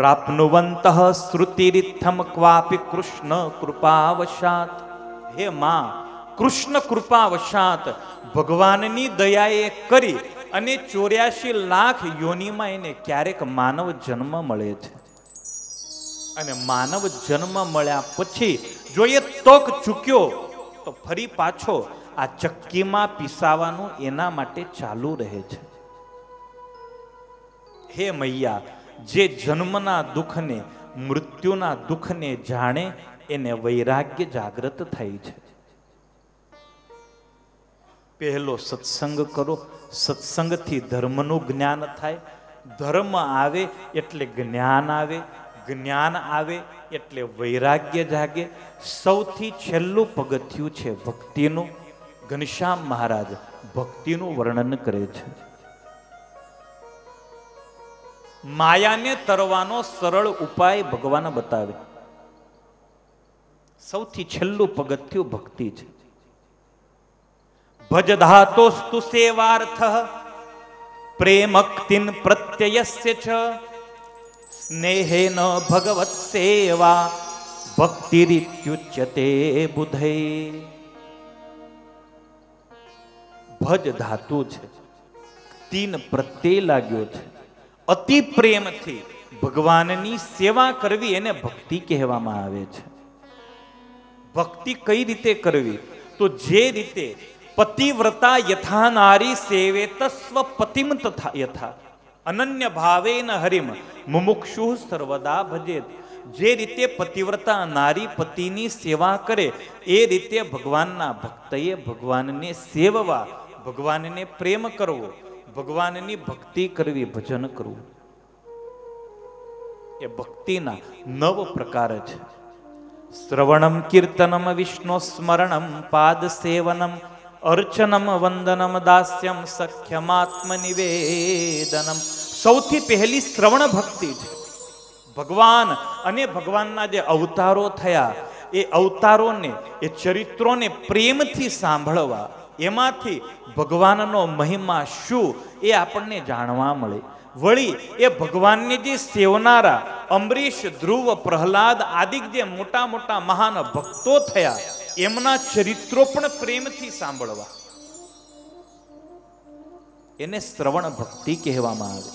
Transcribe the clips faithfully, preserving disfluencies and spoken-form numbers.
પ્રાપ્નુવંતઃ શ્રુતિરિત્થમ ક્વાપી કૃષ્ણ કૃપાવશાત. હે માં, કૃષ્ણ કૃપાવશાત ભગવાનની દયાએ કરી અને ચોર્યાસી લાખ યોનિમાં એને ક્યારેક માનવ જન્મ મળે છે. અને માનવ જન્મ મળ્યા પછી જો એ તક ચૂક્યો તો ફરી પાછો આ ચક્કીમાં પીસાવાનું એના માટે ચાલુ રહે છે. હે મૈયા, જે જન્મના દુઃખને મૃત્યુના દુઃખને જાણે એને વૈરાગ્ય જાગૃત થાય છે. પહેલો સત્સંગ કરો, સત્સંગથી ધર્મનું જ્ઞાન થાય, ધર્મ આવે એટલે જ્ઞાન આવે, જ્ઞાન આવે એટલે વૈરાગ્ય જાગે. સૌથી છેલ્લું પગથિયું છે ભક્તિનું. ઘનશ્યામ મહારાજ ભક્તિનું વર્ણન કરે છે. માયાને તરવાનો સરળ ઉપાય ભગવાન બતાવે. સૌથી છેલ્લું પગથિયું ભક્તિ છે. ભજ ધાતોસ્તુ સેવાર્થ પ્રેમક્તિન પ્રત્યયસ્ય ચ સ્નેહેન ભગવત સેવા ભક્તિરિત્યુચ્યતે બુધે. ભજ ધાતુ છે, તીન પ્રત્યય લાગ્યો છે. અતિ પ્રેમથી ભગવાનની સેવા કરવી એને ભક્તિ કહેવામાં આવે છે. ભક્તિ કઈ રીતે કરવી? તો જે રીતે પતિવ્રતા યથા નારી સેવેત સ્વ પતિમ તથા યથા અનન્ય ભાવેન હરિમ મુમુક્ષુ સર્વદા ભજેત. જે રીતે પતિવ્રતા નારી પતિની સેવા કરે એ રીતે ભગવાનના ભક્તએ ભગવાનને સેવવા, ભગવાનને પ્રેમ કરવો, ભગવાનની ભક્તિ કરવી, ભજન કરવું. એ ભક્તિના નવ પ્રકાર છે. શ્રવણમ કીર્તનમ વિષ્ણુ સ્મરણમ પાદ સેવનમ અર્ચનમ વંદનમ દાસ્યમ સખ્યમાત્મ નિવેદનમ. સૌથી પહેલી શ્રવણ ભક્તિ છે. ભગવાન અને ભગવાનના જે અવતારો થયા એ અવતારોને, એ ચરિત્રોને પ્રેમથી સાંભળવા, એમાંથી ભગવાનનો મહિમા શું એ આપણને જાણવા મળે. વળી એ ભગવાનને જે સેવનારા અંબરીશ, ધ્રુવ, પ્રહલાદ આદિ જે મોટા મોટા મહાન ભક્તો થયા એમના ચરિત્રો પણ પ્રેમથી સાંભળવા, એને શ્રવણ ભક્તિ કહેવામાં આવે.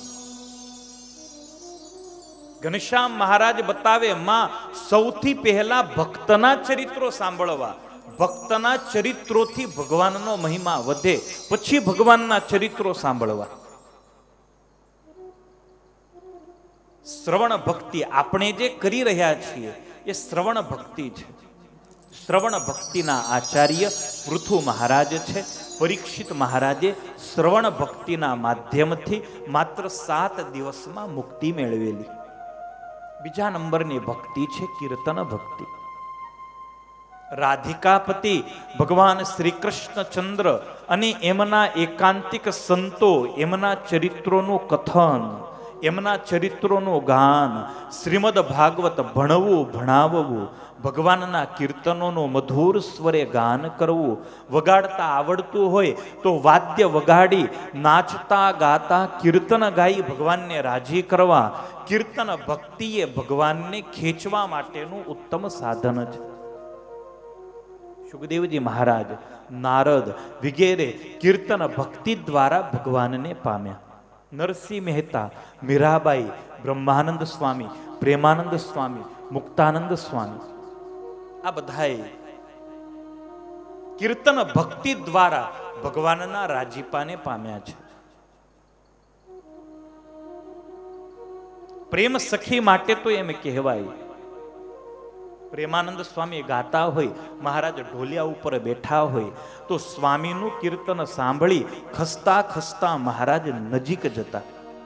ઘનશ્યામ મહારાજ બતાવે, માં સૌથી પહેલા ભક્તના ચરિત્રો સાંભળવા, ભક્તના ચરિત્રોથી ભગવાનનો મહિમા વધે, પછી ભગવાનના ચરિત્રો સાંભળવા. શ્રવણ ભક્તિ આપણે જે કરી રહ્યા છીએ એ શ્રવણ ભક્તિ છે. શ્રવણ ભક્તિના આચાર્ય પૃથુ મહારાજ છે. પરીક્ષિત મહારાજે શ્રવણ ભક્તિના માધ્યમથી માત્ર સાત દિવસમાં મુક્તિ મેળવેલી. બીજા નંબરની ભક્તિ છે કીર્તન ભક્તિ. રાધિકાપતિ ભગવાન શ્રી કૃષ્ણચંદ્ર અને એમના એકાંતિક સંતો, એમના ચરિત્રોનું કથન, એમના ચરિત્રોનું ગાન, શ્રીમદ ભાગવત ભણવું, ભણાવવું, ભગવાનના કીર્તનોનું મધુર સ્વરે ગાન કરવું, વગાડતા આવડતું હોય તો વાદ્ય વગાડી નાચતા ગાતા કીર્તન ગાઈ ભગવાનને રાજી કરવા. કીર્તન ભક્તિ એ ભગવાનને ખેંચવા માટેનું ઉત્તમ સાધન છે. સુખદેવજી મહારાજ, નારદ વગેરે કીર્તન ભક્તિ દ્વારા ભગવાનને પામ્યા. નરસિંહ મહેતા, મીરાબાઈ, બ્રહ્માનંદ સ્વામી, પ્રેમાનંદ સ્વામી, મુક્તાનંદ સ્વામી, આ બધાએ કીર્તન ભક્તિ દ્વારા ભગવાનના રાજીપાને પામ્યા છે. પ્રેમ સખી માટે તો એમ કહેવાય. પ્રેમાનંદ સ્વામી ગાતા હોય, મહારાજ ઢોલિયા ઉપર બેઠા હોય તો સ્વામીનું કીર્તન સાંભળી ખસતા ખસતા મહારાજ નજીક જતા.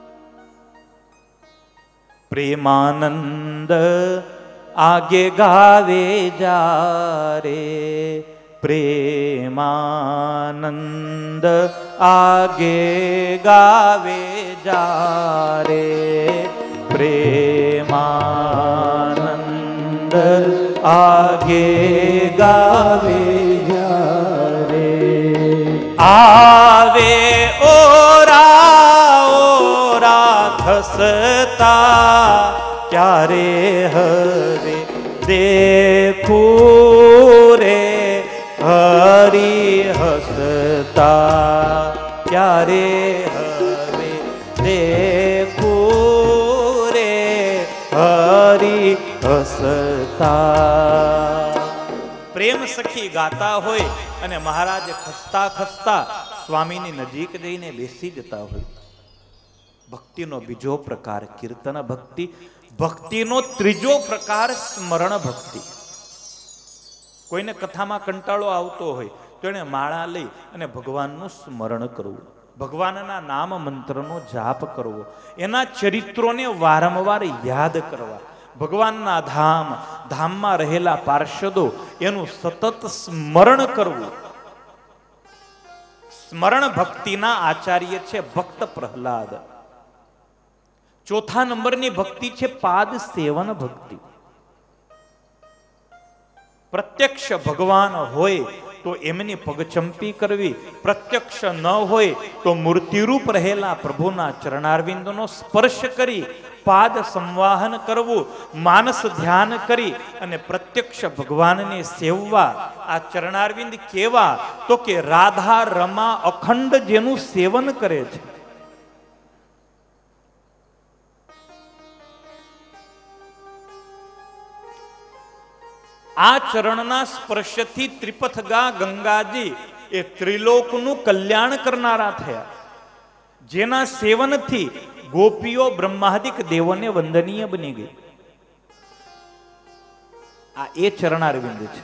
પ્રેમાનંદ આગે ગાવે જા રે, પ્રેમાનંદ આગે ગાવે જા રે, પ્રેમાનંદ આગે ગાવે જા રે. આવે ઓરા ઓરા ખસતા ત્યારે હવે દેખું રે હરી હસતા, ત્યારે હવે દેખું રે હરી હસતા. પ્રેમ સખી ગાતા હોય અને મહારાજ ખસતા ખસતા સ્વામીની નજીક જઈને બેસી જતા હોય. ભક્તિનો બીજો પ્રકાર કીર્તન ભક્તિ. ભક્તિનો ત્રીજો પ્રકાર સ્મરણ ભક્તિ. કોઈને કથામાં કંટાળો આવતો હોય તો એને માળા લઈ અને ભગવાનનું સ્મરણ કરવું, ભગવાનના નામ મંત્રનો જાપ કરવો, એના ચરિત્રોને વારંવાર યાદ કરવા, ભગવાનના ધામ ધામમાં રહેલા પાર્ષદો એનું સતત સ્મરણ કરવું. સ્મરણ ભક્તિના આચાર્ય છે ભક્ત પ્રહલાદ. ચોથા નંબરની ભક્તિ છે પાદ સેવન ભક્તિ. પ્રત્યક્ષ ભગવાન હોય તો એમની પગચંપી કરવી, પ્રત્યક્ષ ન હોય તો મૂર્તિરૂપ રહેલા પ્રભુના ચરણારવિંદનો સ્પર્શ કરી પાદ સંવાહન કરવું, માનસ ધ્યાન કરી અને પ્રત્યક્ષ ભગવાનને સેવવા. આ ચરણારવિંદ કેવા તો કે રાધા રમા અખંડ જેનું સેવન કરે છે. આ ચરણના સ્પર્શથી ત્રિપથગા ગંગાજી એ ત્રિલોકનું કલ્યાણ કરનારા થયા. જેના સેવનથી ગોપીઓ બ્રહ્માદિક દેવોને વંદનીય બની ગઈ. આ એ ચરણારવિંદ છે.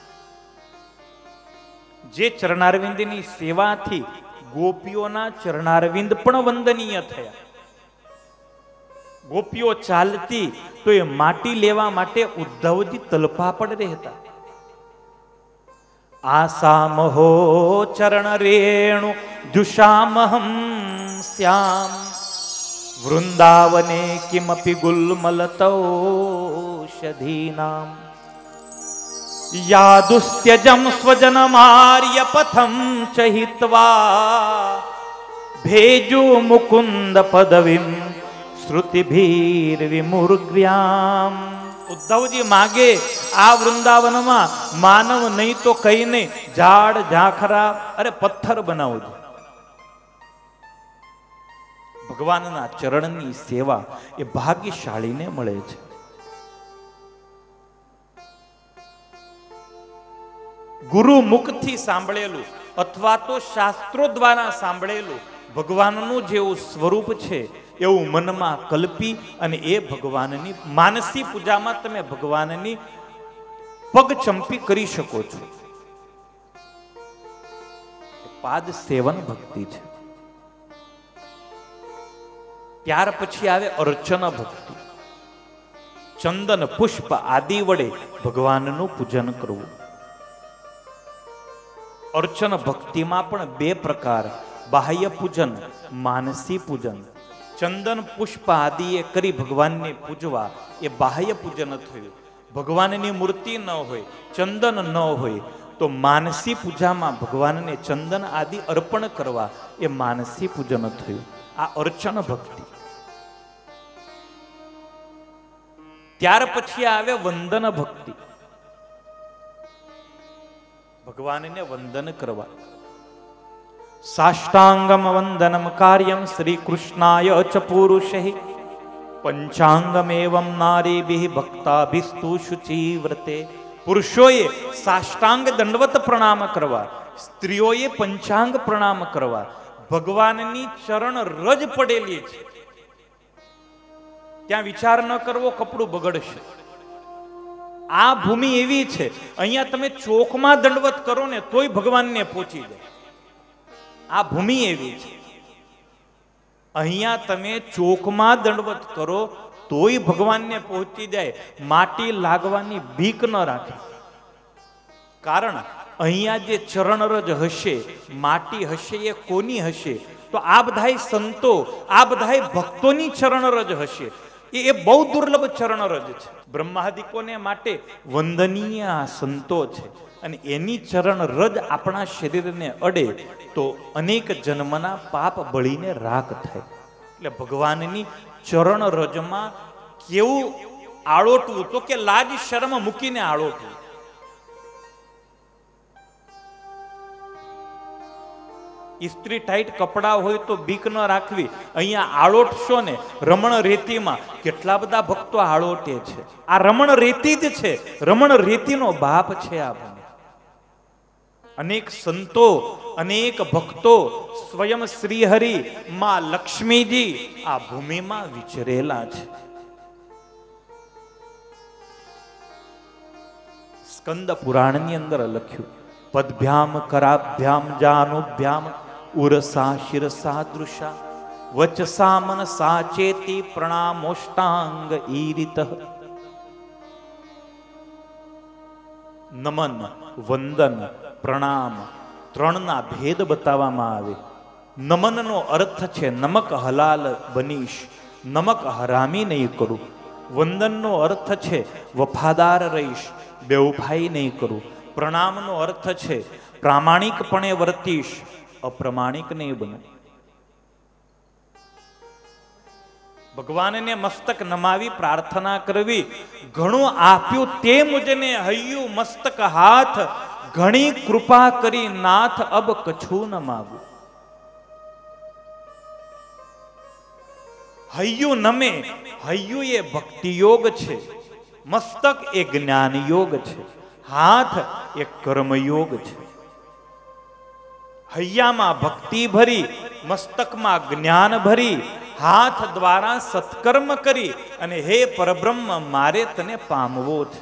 જે ચરણારવિંદની સેવાથી ગોપીઓના ચરણારવિંદ પણ વંદનીય થયા. ગોપીઓ ચાલતી તો એ માટી લેવા માટે ઉદ્ધવજી તલપાપડ રહેતા. આસામહો ચરણ રેણુ જુષામહમ શ્યામ વૃંદાવને કિમપી ગુલ્મલતૌષધીનામ યાદુસ્ત્યજમ સ્વજનમાર્ય પથમ ચહિત્વા ભેજુ મુકુંદ પદવીમ શ્રુતિભીર વિમુર્ગ્યામ. ઉદ્ધવજી માગે આ વૃંદાવનમાં માનવ નહીં તો કઈ નહીં, ઝાડ ઝાખરા અરે પથ્થર બનાવજો. ભગવાનના ચરણની સેવા એ ભાગ્યશાળીને મળે છે. ગુરુ મુખથી સાંભળેલું અથવા તો શાસ્ત્રો દ્વારા સાંભળેલું ભગવાનનું જેવું સ્વરૂપ છે એવું મનમાં કલ્પી અને એ ભગવાનની માનસી પૂજામાં તમે ભગવાનની પગચંપી કરી શકો છો. પાદ સેવન ભક્તિ છે. ત્યાર પછી આવે અર્ચન ભક્તિ. ચંદન પુષ્પ આદિ વડે ભગવાનનું પૂજન કરવું. અર્ચન ભક્તિમાં પણ બે પ્રકાર, બાહ્ય પૂજન, માનસી પૂજન. ચંદન પુષ્પ આદિએ કરી ભગવાનને પૂજવા એ બાહ્ય પૂજન થયું. ભગવાનની મૂર્તિ ન હોય, ચંદન ન હોય તો માનસી પૂજામાં ભગવાનને ચંદન આદિ અર્પણ કરવા એ માનસી પૂજન થયું. આ અર્ચન ભક્તિ. ત્યાર પછી આવે વંદન ભક્તિ. ભગવાનને વંદન કરવા. સાષ્ટાંગમ વંદનમ કાર્યમ શ્રી કૃષ્ણાય ચ પુરુષૈ પંચાંગમેવમ નારીભિઃ ભક્તાભિસ્તુ શુચિવ્રતે. પુરુષોએ સાષ્ટાંગ દંડવત પ્રણામ કરવા, સ્ત્રીઓએ પંચાંગ પ્રણામ કરવા. ભગવાનની ચરણ રજ પડેલી છે. ત્યાં વિચાર ન કરવો કપડું બગડશે. આ ભૂમિ એવી છે, અહીંયા તમે ચોકમાં દંડવત કરો ને તોય ભગવાનને પહોંચી જાય. આ ભૂમિ એવી છે. અહીંયા તમે ચોકમાં દંડવત કરો તોય ભગવાનને પહોંચી જાય. માટી લાગવાની બીક ન રાખે. કારણ અહીંયા જે ચરણરજ હશે, માટી હશે, એ કોની હશે? તો આ બધાય સંતો, આ બધાય ભક્તોની ચરણરજ હશે. એ બહુ દુર્લભ ચરણરજ છે. બ્રહ્માદિકોને માટે વંદનીય સંતો છે અને એની ચરણ રજ આપણા શરીરને અડે તો અનેક જન્મના પાપ બળીને રાખ થાય. એટલે ભગવાનની ચરણ રજમાં કેવું આળોટવું? તો કે લાજ શરમ મૂકીને આળોટવું. ઇસ્ત્રી ટાઈટ કપડા હોય તો બીક ન રાખવી. અહીંયા આળોટશો ને રમણ રેતીમાં, કેટલા બધા ભક્તો આળોટે છે. આ રમણ રેતી જ છે, રમણ રેતીનો બાપ છે આ ભૂમિ. અનેક સંતો, અનેક ભક્તો, સ્વયં શ્રીહરિ, માં લક્ષ્મીજી આ ભૂમિમાં વિચરેલા છે. સ્કંદ પુરાણની અંદર લખ્યું, પદભ્યામ કરાભ્યામ જાનુભ્યામ ઉરસા શિરસા દૃશા વચસા મન સાચેતી પ્રણામોષ્ટાંગ ઈરિતઃ. નમન, વંદન, પ્રણામ ત્રણના ભેદ બતાવવામાં આવે. નમનનો અર્થ છે નમક હલાલ બનીશ, નમક હરામી નહીં કરું. વંદનનો અર્થ છે વફાદાર રહીશ, બેવફાઈ નહીં કરું. પ્રણામનો અર્થ છે પ્રામાણિકપણે વર્તીશ, અપ્રમાણિક નહીં બને. ભગવાનને મસ્તક નમાવી પ્રાર્થના કરવી, ઘણું આપ્યું તે મુજને હૈયું મસ્તક હાથ, ઘણી કૃપા કરી નાથ અબ કછું ન માગું. હૈયું નમે, હૈયું એ ભક્તિ યોગ છે, મસ્તક એ જ્ઞાન યોગ છે, હાથ એ કર્મયોગ છે. હૈયામાં ભક્તિ ભરી, મસ્તકમાં જ્ઞાન ભરી, હાથ દ્વારા સત્કર્મ કરી અને હે પરબ્રહ્મ મારે તને પામવો છે.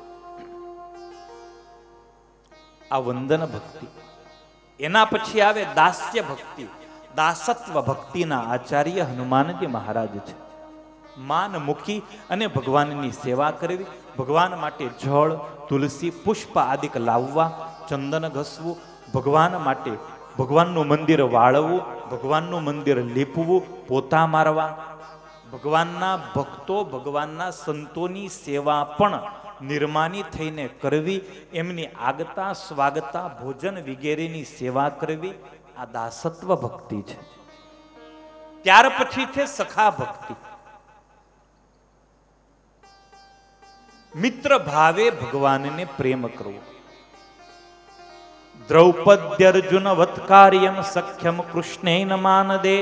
આ વંદન ભક્તિ. એના પછી આવે દાસ્ય ભક્તિ. દાસત્વ ભક્તિના આચાર્ય હનુમાનજી મહારાજ છે. માન મૂકી અને ભગવાનની સેવા કરવી, ભગવાન માટે જળ, તુલસી, પુષ્પ આદિક લાવવા, ચંદન ઘસવું, ભગવાન માટે ભગવાનનું મંદિર વાળવું, ભગવાનનું મંદિર લીપવું, પોતા મારવા. ભગવાનના ભક્તો, ભગવાનના સંતોની સેવા પણ નિર્માની થઈને કરવી, એમની આગતા સ્વાગતા ભોજન વગેરેની સેવા કરવી, આ દાસત્વ ભક્તિ છે. ત્યાર પછી છે સખા ભક્તિ. મિત્ર ભાવે ભગવાનને પ્રેમ કરવો. દ્રૌપદ્ય અર્જુન વત્કાર્યમ સખ્યમ કૃષ્ણેન માનદે.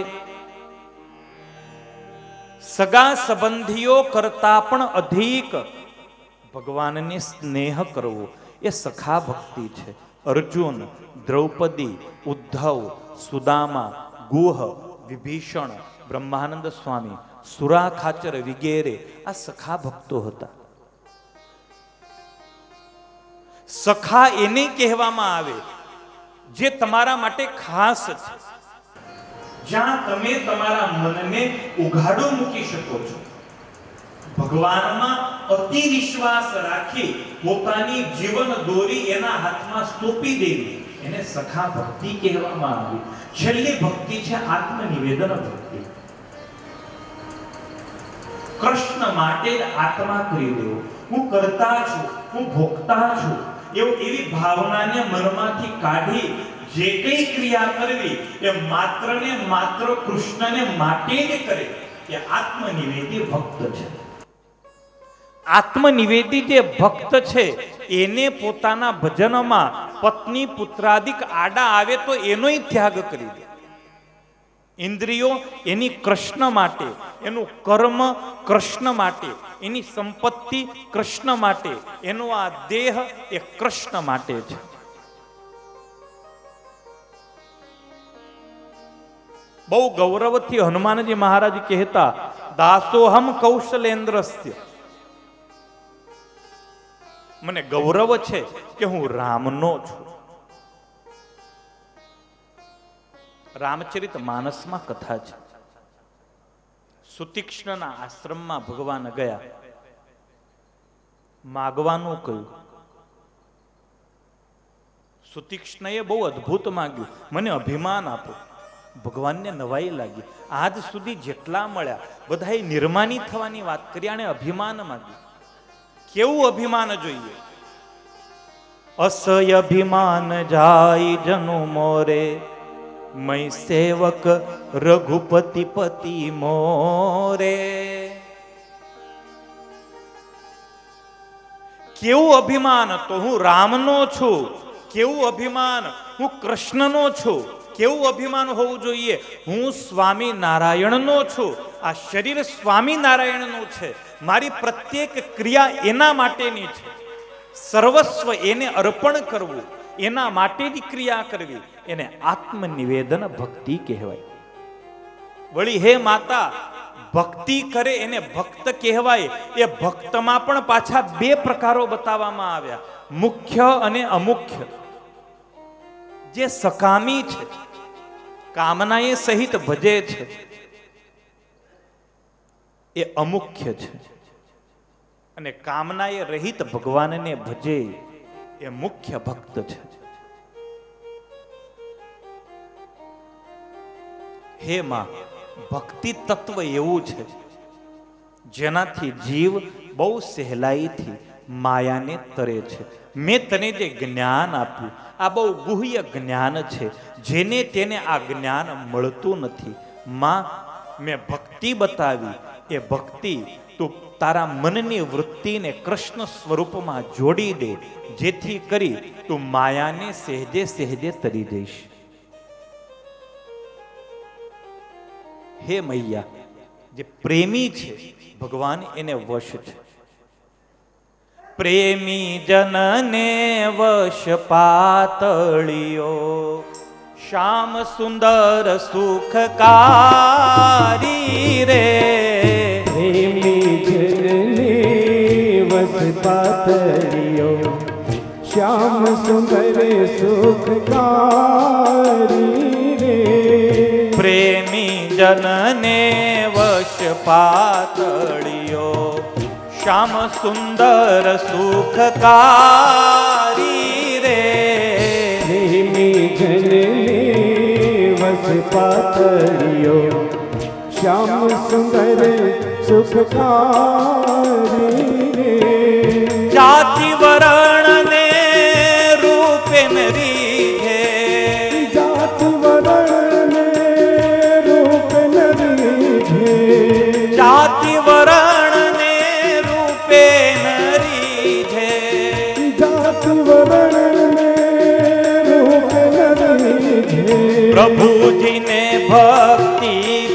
સગા સંબંધીઓ કરતા પણ અધિક ભગવાનને સ્નેહ કરવો એ સખા ભક્તિ છે. અર્જુન, દ્રૌપદી, ઉદ્ધવ, સુદામા, ગુહ, વિભીષણ, બ્રહ્માનંદ સ્વામી, સુરા ખાચર વગેરે આ સખા ભક્તો હતા. સખા એને કહેવામાં આવે જે તમારા માટે ખાસ છે, જ્યાં તમે તમારા મનને ઉઘાડો મૂકી શકો છો. ભગવાનમાં અતિ વિશ્વાસ રાખી પોતાની જીવન દોરી એના હાથમાં સોંપી દેવી, એને સખા ભક્તિ કહેવામાં આવી. છેલ્લી ભક્તિ છે આત્મનિવેદન ભક્તિ. કૃષ્ણ માટે આત્મા કરી દેવો. હું કરતા છું, હું ભોગતા છું, એવું એવી ભાવનાને મનમાંથી કાઢી જે કઈ ક્રિયા કરવી એ માત્ર ને માત્ર કૃષ્ણને માટે જ કરે એ આત્મનિવેદી ભક્ત છે. આત્મનિવેદી જે ભક્ત છે એને પોતાના ભજનમાં પત્ની પુત્રાદિક આડા આવે તો એનોય ત્યાગ કરી દે. ઇન્દ્રિયો એની કૃષ્ણ માટે, એનું કર્મ કૃષ્ણ માટે, એની સંપત્તિ કૃષ્ણ માટે, એનો આ દેહ એ કૃષ્ણ માટે છે. બહુ ગૌરવથી હનુમાનજી મહારાજ કહેતા, દાસોહમ કૌશલેન્દ્રસ્ય. મને ગૌરવ છે કે હું રામનો છું. રામચરિત માનસમાં કથા છે. સુતીક્ષ્ણના આશ્રમમાં ભગવાન ગયા, માગવાનું કહ્યું. સુતીક્ષ્ણએ બહુ અદ્ભુત માંગ્યું, મને અભિમાન આપો. ભગવાનને નવાઈ લાગી. આજ સુધી જેટલા મળ્યા બધાએ નિર્માની થવાની વાત કરી, આણે અભિમાન માંગ્યું. કેવું અભિમાન જોઈએ? અસય અભિમાન જાય જનુ મોરે, મય સેવક રઘુપતિ પતિ મોરે. કેવું અભિમાન, તો હું રામનો છું. કેવું અભિમાન, હું કૃષ્ણનો છું. કેવું અભિમાન હોવું જોઈએ, હું સ્વામી નારાયણનો છું. આ શરીર સ્વામી નારાયણનું છે. મારી પ્રત્યેક ક્રિયા એના માટેની છે. સર્વસ્વ એને અર્પણ કરવું, એના માટેની ક્રિયા કરવી, એને આત્મનિવેદન ભક્તિ કહેવાય. વળી હે માતા, ભક્તિ કરે એને ભક્ત કહેવાય. એ ભક્તમાં પણ પાછા બે પ્રકારો બતાવવામાં આવ્યા, મુખ્ય અને અમુખ્ય. જે સકામી છે, કામનાએ સહિત ભજે છે, એ અમુખ્ય છે. અને કામનાએ રહિત ભગવાનને ભજે એ મુખ્ય ભક્ત છે. હે માં, ભક્તિ તત્વ એવું છે જેનાથી જીવ બહુ સહેલાઈથી માયાને તરે છે. મેં તને જે જ્ઞાન આપ્યું, આ બહુ ગુહ્ય જ્ઞાન છે, જેને તેને આ જ્ઞાન મળતું નથી. માં, મેં ભક્તિ બતાવી, એ ભક્તિ તું તારા મનની વૃત્તિને કૃષ્ણ સ્વરૂપમાં જોડી દે, જેથી કરી તું માયાને સહેજે સહેજે તરી દઈશ. હે મૈયા, જે પ્રેમી છે ભગવાન એને વશ છે. પ્રેમી જનને વશ પાતળિયો, શ્યામ સુંદર સુખકારી રે. પ્રેમી જનને વશ પાતળિયો, શ્યામ સુંદર સુખકારી રે. પ્રેમી જનને વશ પાતળિયો, શ્યામ સુંદર સુખકારી રે. પ્રેમી જનને વશ પાતળિયો, શ્યામ સુંદર સુખકારી રે. જાતિ વરણ ને રૂપે નરી હે, જાતિ વરણ ને રૂપે નરી હે. જાતિ વરણ ને રૂપે નરી હે. જાતિ વરણ ને રૂપે નરી હે. પ્રભુજીને ભક્તિ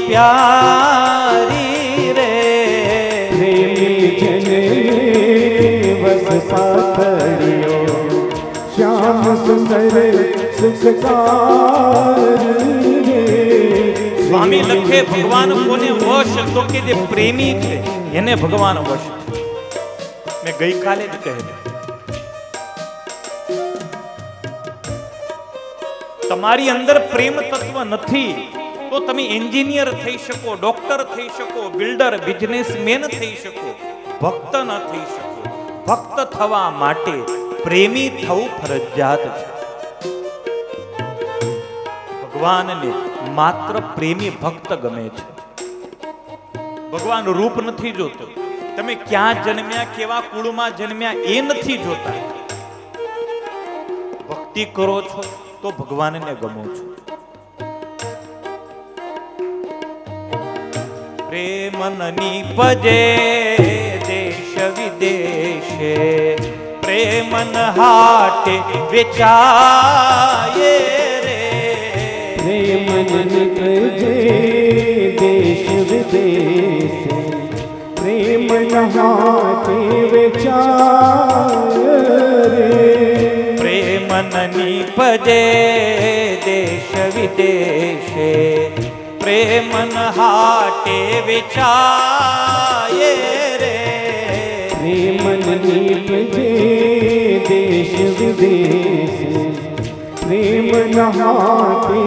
પ્યારી રે. પ્રેમી જને વસ પાતળિયો, શ્યામ સુંદર સુખકારી રે. સ્વામી લખે ભગવાન કોને વશ, તો કે જે પ્રેમી છે એને ભગવાન વશ. મેં ગઈકાલે જ કહેલું, તમારી અંદર પ્રેમ તત્વ નથી તો તમે એન્જિનિયર થઈ શકો, ડોક્ટર થઈ શકો, બિલ્ડર, બિઝનેસમેન થઈ શકો, ભક્ત ન થઈ શકો. ભક્ત થવા માટે પ્રેમી થવું ફરજિયાત છે. ભગવાનને માત્ર પ્રેમી ભક્ત ગમે છે. ભગવાન રૂપ નથી જોતો, તમે ક્યાં જન્મ્યા, કેવા કુળમાં જન્મ્યા એ નથી જોતા. ભક્તિ કરો છો તો ભગવાનને ગમો છો. પ્રેમની પજે દેશ વિદેશે, પ્રેમન હાટે વેચાય રે. પ્રેમન પજે દેશ વિદેશે, પ્રેમન હાટે વેચાય રે. પ્રેમની પજે દેશ વિદેશે, પ્રેમન હાટે વેચાય રે. પ્રેમન નીપજે દેશ વિદેશે, પ્રેમન હાટે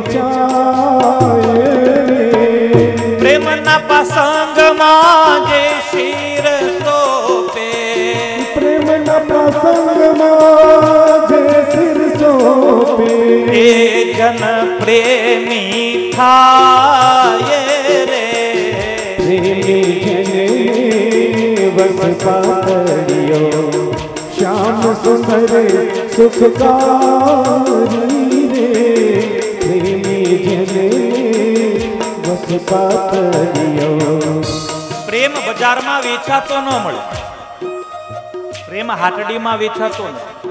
વેચાય રે. પ્રેમના પ્રસંગમાં જે શિર સોપે, પ્રેમના પ્રસંગમાં જે શિર સોપે, એ જન પ્રેમી થાય રે. પ્રેમી જને વસ પાતળિયો, શ્યામ સુંદર સુખકારી રે. પ્રેમી જને વસ પાતળિયો. પ્રેમ બજારમાં વેચાતો ન મળે. પ્રેમ હાટડીમાં વેચાતો નથી.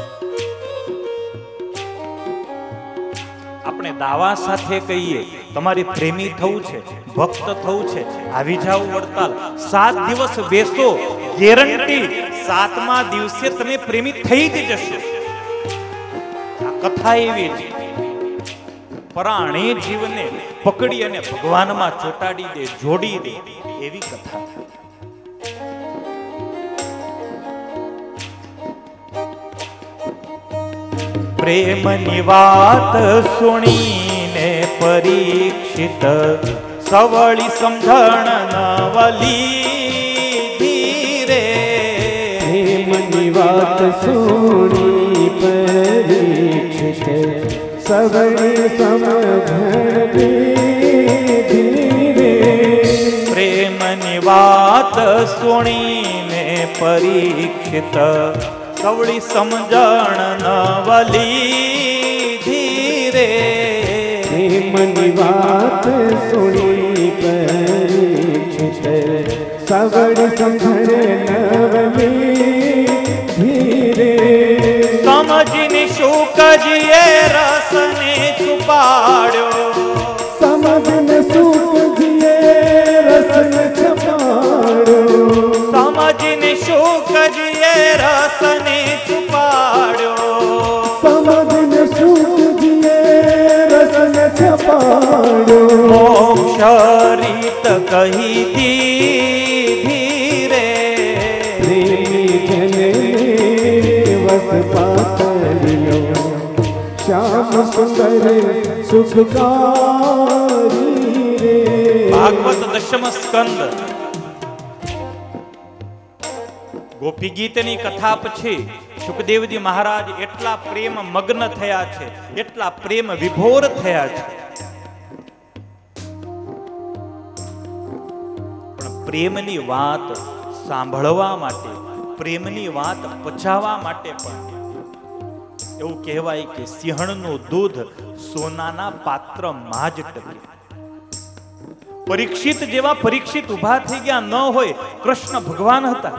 આપણે દાવા સાથે કહીએ તમારે પ્રેમી થવું છે, ભક્ત થવું છે, આવી જાવ વડતાલ, સાત દિવસ બેસો, ગેરંટી સાતમા દિવસે તમે પ્રેમી થઈ જ જશો. આ કથા એવી છે. પરાણે જીવને પકડી અને ભગવાનમાં ચોટાડી દે, જોડી દે, એવી કથા. પ્રેમની વાત સુણીને પરીક્ષિત સવળી સમજણ નવલી ધીરે. પ્રેમની વાત સુણી પરીક્ષિત સવળી સમજણ ધીરે. પ્રેમની વાત સુણીને પરીક્ષિત સવળી સમજણ નવલી ધીરે. પ્રેમની વાત સુણી પરીક્ષિત સવળી સમજણ નવલી ધીરે. સમજીને શુકજીએ રસને છુપાડ્યો. સમજને શુકજીએ રસને છુપાડ્યો. સમજીને શુકજીએ રસને છુપાડ્યો. સમજને શુકજીએ રસને છુપાડ્યો. મોક્ષ રીત કહી ધીરે. પ્રેમી જને વસ પાતળિયો શ્યામ સુંદર સુખકારી રે. ભાગવત દશમ સ્કંદ ગોપી ગીતની કથા પછી સુખદેવજી મહારાજ એટલા પ્રેમ મગ્ન થયા છે, એટલા પ્રેમ વિભોર થયા છે. પણ પ્રેમની વાત સાંભળવા માટે, પ્રેમની વાત પચાવવા માટે પણ એવું કહેવાય કે સિંહણનું દૂધ સોનાના પાત્રમાં જ ટકે. પરીક્ષિત જેવા પરીક્ષિત ઉભા થઈ ગયા ન હોય, કૃષ્ણ ભગવાન હતા.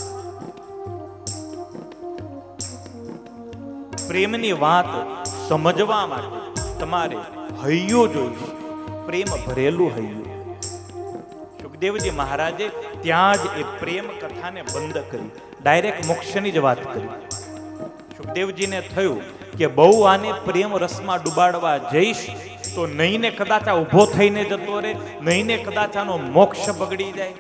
પ્રેમની વાત સમજવા માટે તમારે હૈયું જોઈશે, પ્રેમ ભરેલું હૈયું. સુખદેવજી મહારાજે ત્યાં જ એ પ્રેમ કથાને બંધ કરી, ડાયરેક્ટ મોક્ષની જ વાત કરી. સુખદેવજીને થયું કે બહુ આને પ્રેમ રસમાં ડુબાડવા જઈશ તો નહીં ને કદાચ આ ઊભો થઈને જતો રહે, નહીં ને કદાચ આનો મોક્ષ બગડી જાય.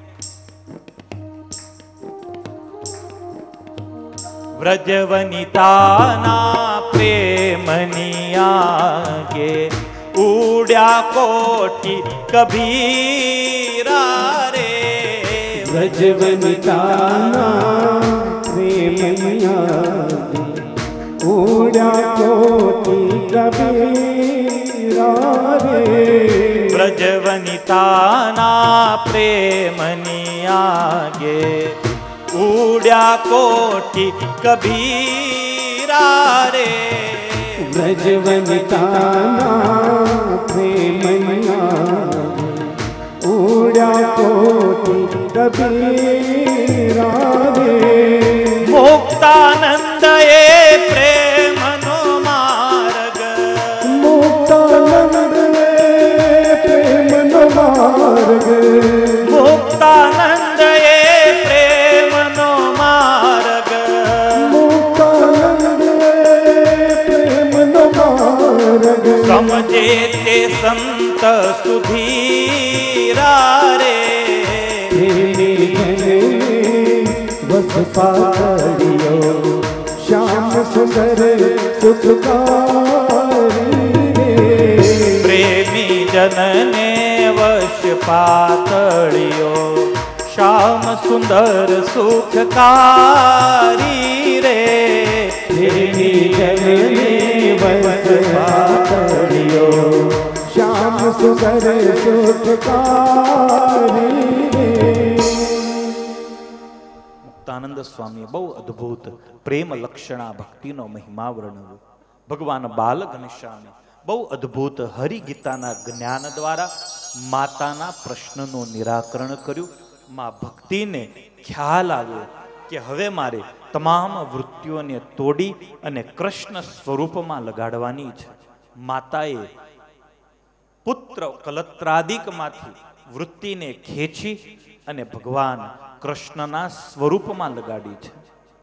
વ્રજવનિતાના પ્રેમની આગે ઉડ્યા કોટી કબીરા રે. વ્રજવનિતાના પ્રેમની આગે ઉડ્યા કોટી કબીરા રે. વ્રજવનિતાના પ્રેમની આગે ઉડ્યા કોટી કબીરા રે. વ્રજવનિતાના પ્રેમની આગે ઉડ્યા કોટી કબીરા રે. મુક્તાનંદ એ પ્રેમનો માર્ગ. મુક્તાનંદ એ પ્રેમનો માર્ગ. મુક્તાનંદ એ પ્રેમનો માર્ગ. મુક્તાનંદ એ પ્રેમનો માર્ગ. સમજે તે સંત સુધીરા રે. પ્રેમી જને વસ પાતળિયો શ્યામ સુંદર સુખકારી રે. પ્રેમી જનને વશ પાતળિયો શ્યામ સુંદર સુખકારી રે. પ્રેમી જને વસ પાતળિયો શ્યામ સુંદર સુખકારી રે. મુક્તાનંદ સ્વામી બહુ અદ્ભુત પ્રેમ લક્ષણા ભક્તિનો મહિમા વર્ણવ્યો. ભગવાન બાલ ઘનશ્યામે બહુ અદ્ભુત હરિગીતાના જ્ઞાન દ્વારા માતાના પ્રશ્નનું નિરાકરણ કર્યું. માં ભક્તિને ખ્યાલ આવ્યો કે હવે મારે તમામ વૃત્તિઓને તોડી અને કૃષ્ણ સ્વરૂપમાં લગાડવાની છે. માતાએ પુત્ર કલત્રાદિકમાંથી વૃત્તિને ખેંચી અને ભગવાન કૃષ્ણના સ્વરૂપમાં લગાડી છે.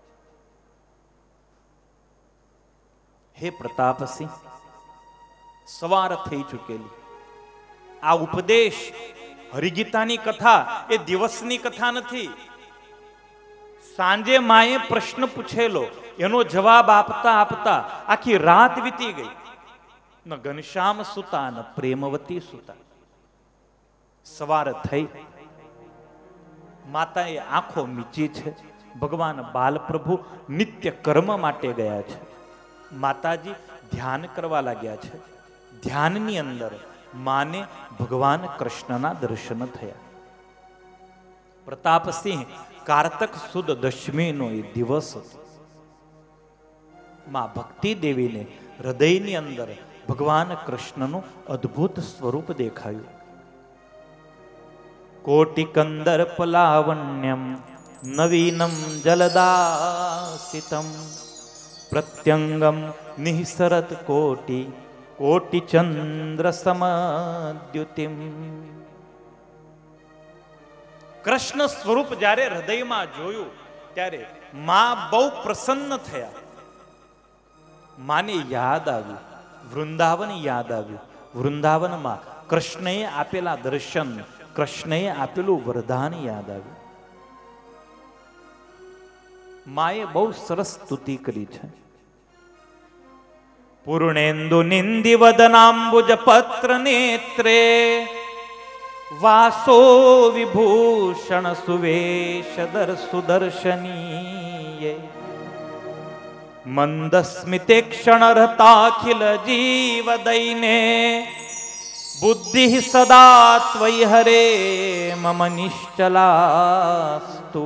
હે પ્રતાપસિંહ, સવાર થઈ ચૂકેલી આ ઉપદેશ હરિગીતાની કથા એ દિવસની કથા નથી. સાંજે માએ પ્રશ્ન પૂછેલો, એનો જવાબ આપતા આપતા આખી રાત વીતી ગઈ. ન ઘનશ્યામ સુતા ન પ્રેમવતી સુતા. સવાર થઈ, માતાએ આંખો મીચી છે. ભગવાન બાલપ્રભુ નિત્ય કર્મ માટે ગયા છે. માતાજી ધ્યાન કરવા લાગ્યા છે. ધ્યાનની અંદર માને ભગવાન કૃષ્ણના દર્શન થયા. પ્રતાપસિંહ કારતક સુદ દશમીનો એ દિવસ હતો. માં ભક્તિ દેવીને હૃદયની અંદર ભગવાન કૃષ્ણનું અદ્ભુત સ્વરૂપ દેખાયું. કોટિકંદર પલાવણ્યમ નવીનમ જલદાસિતમ પ્રત્યંગમ નિઃસરત કોટિ કોટિ ચંદ્ર સમદ્યુતિમ. કૃષ્ણ સ્વરૂપ જ્યારે હૃદયમાં જોયું ત્યારે માં બહુ પ્રસન્ન થયા. માને યાદ આવ્યું, વૃંદાવન યાદ આવ્યું. વૃંદાવનમાં કૃષ્ણએ આપેલા દર્શન, કૃષ્ણએ આપેલું વરદાન યાદ આવ્યું. માએ બહુ સરસ સ્તુતિ કરી છે. પૂર્ણેન્દુ નિંદી વદનાંબુજ પત્ર નેત્રે વાસો વિભૂષણ સુવેશદર સુદર્શનીય મંદસ્મિતે ક્ષણરતાખિલ જીવદૈને બુદ્ધિ સદા ત્વયિ હરે મમ નિશ્ચલાસ્તુ.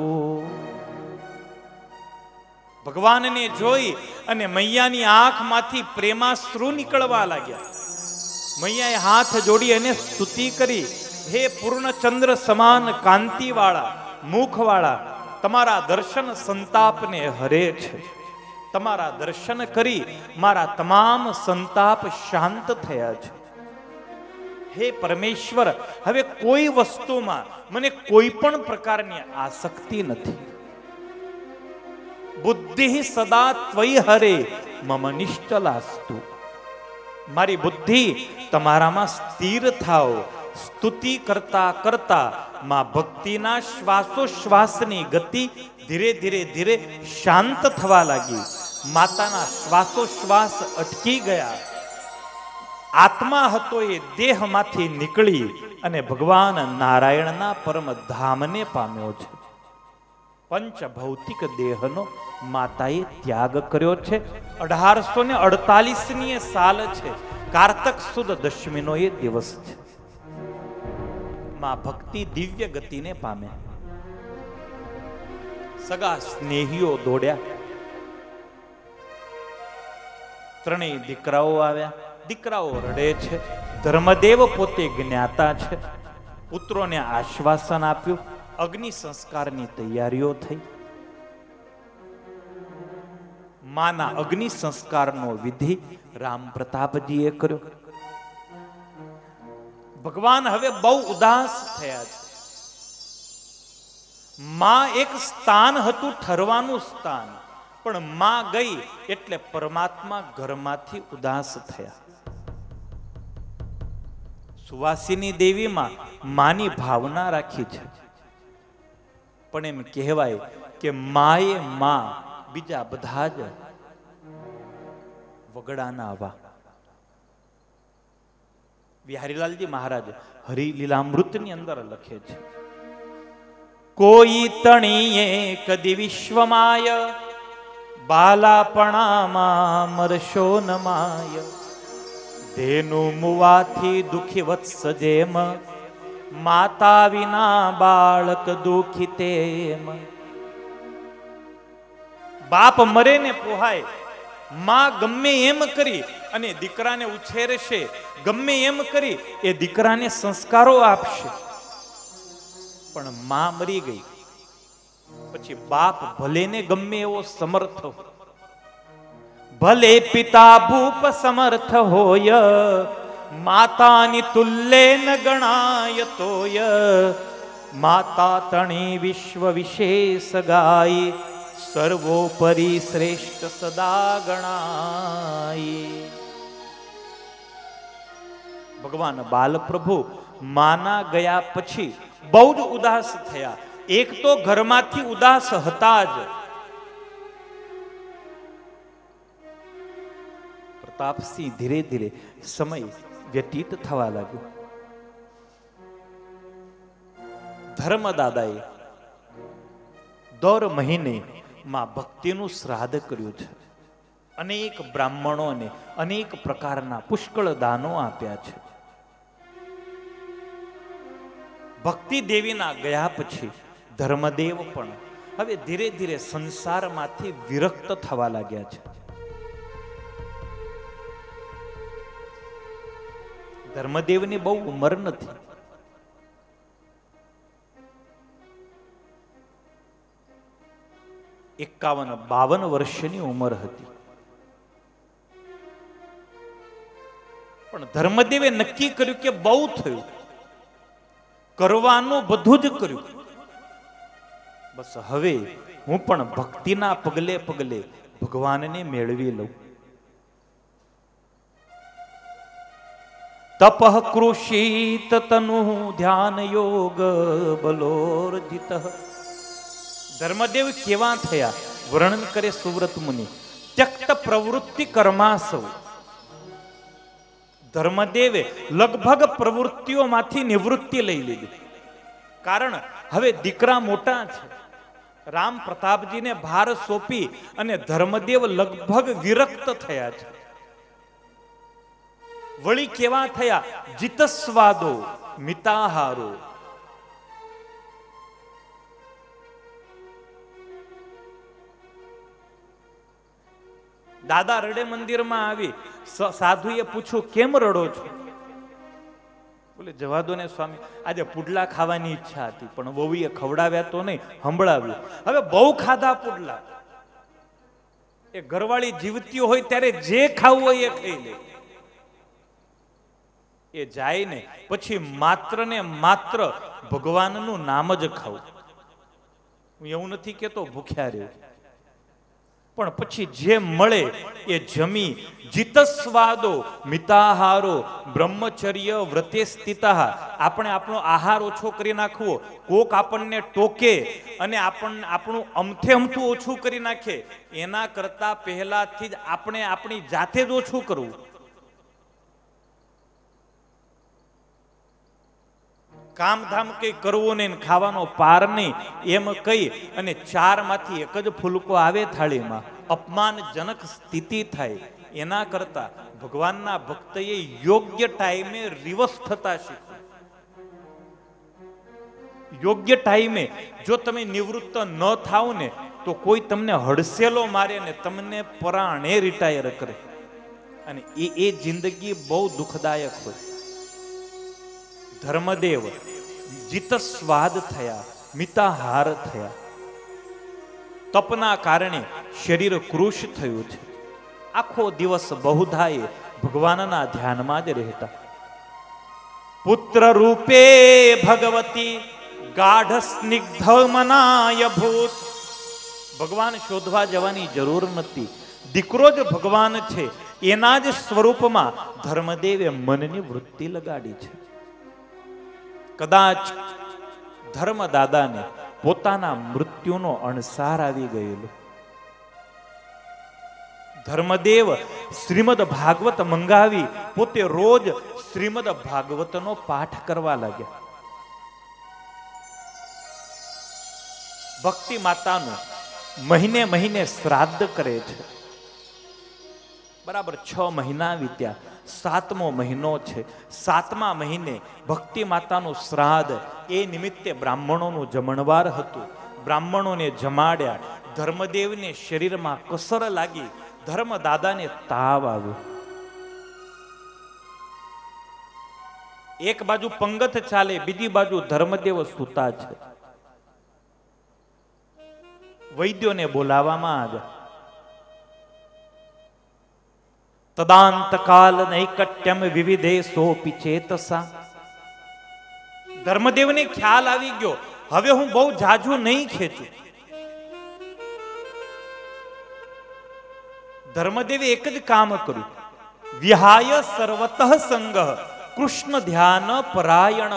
ભગવાનને જોઈ અને મૈયાની આંખમાંથી પ્રેમાશ્રુ નીકળવા લાગ્યા. મૈયાએ હાથ જોડી અને સ્તુતિ કરી, હે પૂર્ણચંદ્ર સમાન કાંતિવાળા, મુખવાળા, તમારા દર્શન સંતાપને હરે છે. તમારા દર્શન કરી મારા તમામ સંતાપ શાંત થયા છે. હે પરમેશ્વર, હવે કોઈ વસ્તુમાં મને કોઈ પણ પ્રકારની આસક્તિ નથી. બુદ્ધિ સદા ત્વયિ હરે મમ નિશ્ચલાસ્તુ. મારી બુદ્ધિ તમારામાં સ્થિર થાઓ. સ્તુતિ કરતા કરતા માં ભક્તિના શ્વાસોશ્વાસની ગતિ ધીરે ધીરે ધીરે શાંત થવા લાગી. માતાના શ્વાસોશ્વાસ અટકી ગયા. આત્મા હતો એ દેહમાંથી નીકળી અને ભગવાન નારાયણના પરમ ધામને પામ્યો છે. પંચ ભૌતિક દેહનો માતાએ ત્યાગ કર્યો છે. અઢારસો ને અડતાલીસ ની સાલ છે. કારતક સુદ દશમીનો એ દિવસ છે. માં ભક્તિ દિવ્ય ગતિને પામે. સગા સ્નેહીઓ દોડ્યા. ત્રણેય દીકરાઓ આવ્યા. દીકરાઓ રડે છે. ધર્મદેવ પોતે જ્ઞાતા છે. પુત્રોને આશ્વાસન આપ્યું. અગ્નિ સંસ્કારની તૈયારીઓ થઈ. માના અગ્નિ સંસ્કારનો વિધિ રામ પ્રતાપજીએ કર્યો. ભગવાન હવે બહુ ઉદાસ થયા છે. માં એક સ્થાન હતું, ઠરવાનું સ્થાન, પણ માં ગઈ એટલે પરમાત્મા ઘરમાંથી ઉદાસ થયા. સુવાસિની દેવીમાં માની ભાવના રાખી છે, પણ એમ કહેવાય કે માએ માં બીજા બધા જ વગડાના આવા. બિહારીલાલજી મહારાજ હરિલીલામૃતની અંદર લખે છે, કોઈ તણીએ કદી વિશ્વમાય બાલાપણામાં મરશો ન માય. ધેનું મુવાથી દુખી વત્સ જેમ માતા વિના બાળક દુખી તેમ. બાપ મરે ને પોહાય, માં ગમે એમ કરી અને દીકરાને ઉછેરશે, ગમે એમ કરી એ દીકરાને સંસ્કારો આપશે. પણ માં મરી ગઈ, પછી બાપ ભલે ને ગમે એવો સમર્થ હોય, ભલે પિતા ભૂપ સમર્થ હોય, માતાની તુલ્ય ન ગણાય તોય, માતા તણી વિશ્વ વિશેષ ગાય, સર્વોપરી શ્રેષ્ઠ સદા ગણાય. ભગવાન બાલપ્રભુ માના ગયા પછી બહુ જ ઉદાસ થયા. એક તો ઘરમાંથી ઉદાસ હતા જ. પ્રતાપસિંહ ધીરે ધીરે સમય વ્યતીત થવા લાગ્યો. ધર્મદાદાએ દર મહિને માં ભક્તિનું શ્રાદ્ધ કર્યું છે. અનેક બ્રાહ્મણોને અનેક પ્રકારના પુષ્કળ દાનો આપ્યા છે. ભક્તિ દેવીના ગયા પછી ધર્મદેવ પણ હવે ધીરે ધીરે સંસારમાંથી વિરક્ત થવા લાગ્યા છે. ધર્મદેવની બહુ ઉંમર નથી. એકાવન બાવન વર્ષની ઉંમર હતી. પણ ધર્મદેવે નક્કી કર્યું કે બહુ થયું, કરવાનું બધું જ કર્યું, બસ હવે હું પણ ભક્તિના પગલે પગલે ભગવાનને મેળવી લઉં. તપઃ કૃષિત તનુ ધ્યાન યોગ બલોર્જિત. ધર્મદેવ કેવા થયા વર્ણન કરે સુવ્રત મુનિ. ત્યક્ત પ્રવૃત્તિ કર્માસૌ. ધર્મદેવે લગભગ પ્રવૃત્તિઓમાંથી નિવૃત્તિ લઈ લીધી. કારણ હવે દીકરા મોટા છે. રામ પ્રતાપજીને ભાર સોંપી અને ધર્મદેવ લગભગ વિરક્ત થયા છે. વળી કેવા થયા જીતસ્વાદો મિતાહારો. દાદા રડે મંદિરમાં આવી. સાધુએ પૂછ્યું કેમ રડો છો? બોલે જવા દો ને સ્વામી, આજે પુડલા ખાવાની ઈચ્છા હતી પણ વહુએ ખવડાવ્યા તો નહીં, સંભળાવ્યું. હવે બહુ ખાધા પુડલા. એ ઘરવાળી જીવતી હોય ત્યારે જે ખાવું હોય એ ખાઈ લે. એ જાય ને પછી માત્ર ને માત્ર ભગવાનનું નામ જ ખાવું. હું એવું નથી કેતો ભૂખ્યા રહ્યું, પણ પછી જે મળે એ જમી. જીતસ્વાદો મિતાહારો બ્રહ્મચર્ય વ્રતે સ્થિતા. આપણે આપણો આહાર ઓછો કરી નાખવો. કોક આપણને ટોકે અને આપણને આપણું અમથે અમથું ઓછું કરી નાખે એના કરતા પહેલાથી જ આપણે આપણી જાતે જ ઓછું કરવું. કામધામ કઈ કરવું નહીં, ખાવાનો પાર નહીં એમ કહી અને ચાર માંથી એક જ ફૂલકો આવે થાળીમાં, અપમાનજનક સ્થિતિ થાય. એના કરતા ભગવાનના ભક્તએ યોગ્ય ટાઈમે રિવર્સ થતા શીખવું. યોગ્ય ટાઈમે જો તમે નિવૃત્ત ન થાવ ને તો કોઈ તમને હડસેલો મારે ને તમને પરાણે રિટાયર કરે, અને એ એ જિંદગી બહુ દુઃખદાયક હોય. ધર્મદેવ જીતસ્વાદ થયા, મિતાહાર થયા. તપના કારણે શરીર કૃશ થયું છે. આખો દિવસ બહુધાએ ભગવાનના ધ્યાનમાં જ રહેતા. પુત્ર રૂપે ભગવતી ગાઢ સ્નિગ્ધ મનાય ભૂત. ભગવાન શોધવા જવાની જરૂર નથી, દીકરો જ ભગવાન છે. એના જ સ્વરૂપમાં ધર્મદેવે મનની વૃત્તિ લગાડી છે. કદાચ ધર્મદાદાને પોતાના મૃત્યુનો અણસાર આવી ગયેલો. ધર્મદેવ શ્રીમદ ભાગવત મંગાવી પોતે રોજ શ્રીમદ ભાગવતનો પાઠ કરવા લાગ્યા. ભક્તિ માતાનું મહિને મહિને શ્રાદ્ધ કરે છે. બરાબર છ મહિના વીત્યા. સાતમો મહિનો છે. સાતમા મહિને ભક્તિ માતાનું શ્રાદ્ધ. એ નિમિત્તે બ્રાહ્મણોનું જમણવાર હતું. બ્રાહ્મણોને જમાડ્યા. ધર્મદેવને શરીરમાં કસર લાગી. ધર્મદાદાને તાવ આવ્યો. એક બાજુ પંગત ચાલે, બીજી બાજુ ધર્મદેવ સૂતા છે. વૈદ્યોને બોલાવવામાં આવ્યા. તદાંત કાલ નૈકટ્યમ વિવિધેશોપી ચેતસા. ધર્મદેવને ખ્યાલ આવી ગયો, હવે હું બહુ જાજુ નહીં ખેંચું. ધર્મદેવે એક જ કામ કર્યું, વિહાય સર્વતઃ સંગઃ કૃષ્ણ ધ્યાન પરાયણ.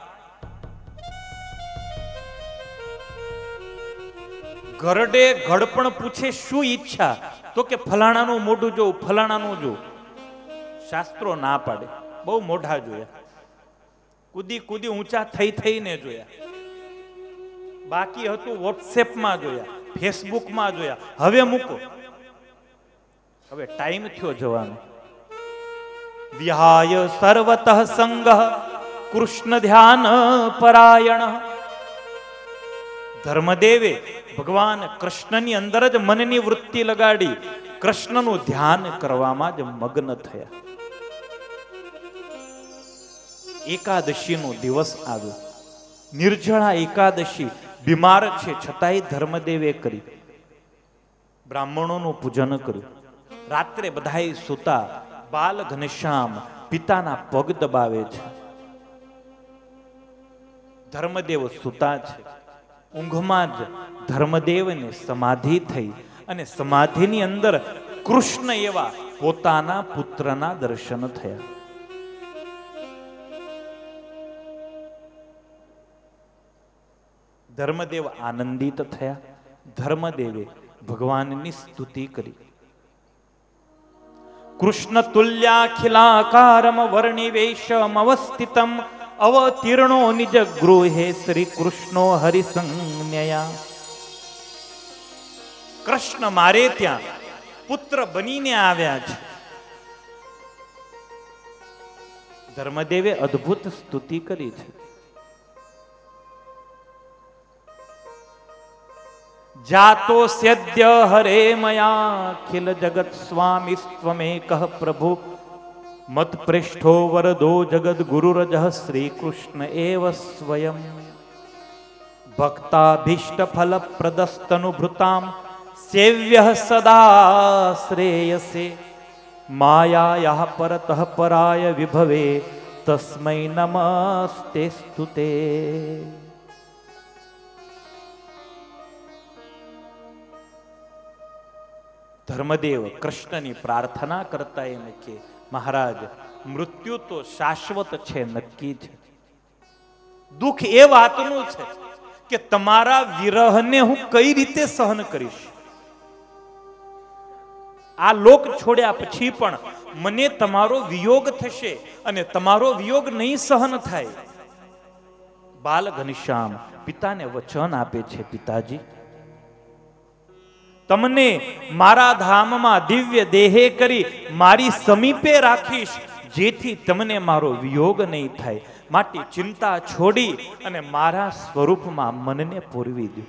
ગરડે ગડપણ પૂછે શું ઈચ્છા, તો કે ફલાણાનું મોઢું જોઉં, ફલાણાનું જોઉં. શાસ્ત્રો ના પાડે, બહુ મોઢા જોયા, કુદી કુદી ઊંચા થઈ થઈને જોયા. બાકી હતું વોટ્સએપમાં જોયા, ફેસબુકમાં જોયા. હવે મૂકો, હવે ટાઈમ થયો જવાનો. વિહાય સર્વતઃ સંગઃ કૃષ્ણ ધ્યાન પરાયણ. ધર્મદેવે ભગવાન કૃષ્ણની અંદર જ મનની વૃત્તિ લગાડી, કૃષ્ણનું ધ્યાન કરવામાં જ મગ્ન થયા. એકાદશીનો દિવસ આવ્યો, નિર્જળા એકાદશી. બીમાર છે છતાંય ધર્મદેવે કરી, બ્રાહ્મણોનું પૂજન કર્યું. રાત્રે બધાએ સૂતા, બાલ ઘનશ્યામ પિતાના પગ દબાવે છે. ધર્મદેવ સૂતા છે. ઊંઘમાં જ ધર્મદેવને સમાધિ થઈ અને સમાધિની અંદર કૃષ્ણ એવા પોતાના પુત્રના દર્શન થયા. ધર્મદેવ આનંદિત થયા. ધર્મદેવે ભગવાનની સ્તુતિ કરી. કૃષ્ણ તુલ્યાખિલાકારમ વર્ણિવેશમ અવસ્થિતમ અવતીર્ણો નિજ ગૃહે શ્રી કૃષ્ણો હરિસંજ્ઞયા. કૃષ્ણ મારે ત્યાં પુત્ર બનીને આવ્યા છે. ધર્મદેવે અદ્ભુત સ્તુતિ કરી છે. જાતો સ્યદ્ય હરે મયા ખિલ જગત સ્વામી સ્વમેકઃ પ્રભુ મત પૃષ્ઠો વરદો જગદ ગુરુરજ શ્રી કૃષ્ણ એવ સ્વયં. ભક્તાભીષ્ટ ફલ પ્રદસ્તનુભૃતામ સેવ્ય સદા શ્રેયસે માયાયા પરતઃ પરાય વિભવે તસ્મૈ નમસ્તે સ્તુતે. ધર્મદેવ કૃષ્ણની પ્રાર્થના કરતા એમ કે મહારાજ, મૃત્યુ તો શાશ્વત છે, નક્કી છે. દુઃખ એ વાતનું છે કે તમારા વિરહને હું કઈ રીતે સહન કરીશ. આ લોક છોડ્યા પછી પણ મને તમારો વિયોગ થશે અને તમારો વિયોગ નહીં સહન થાય. બાલ ઘનશ્યામ પિતાને વચન આપે છે, પિતાજી તમને મારા ધામમાં દિવ્ય દેહે કરી મારી સમીપે રાખીશ, જેથી તમને મારો વિયોગ નહીં થાય. માટે ચિંતા છોડી અને મારા સ્વરૂપમાં મનને પૂરવી દો.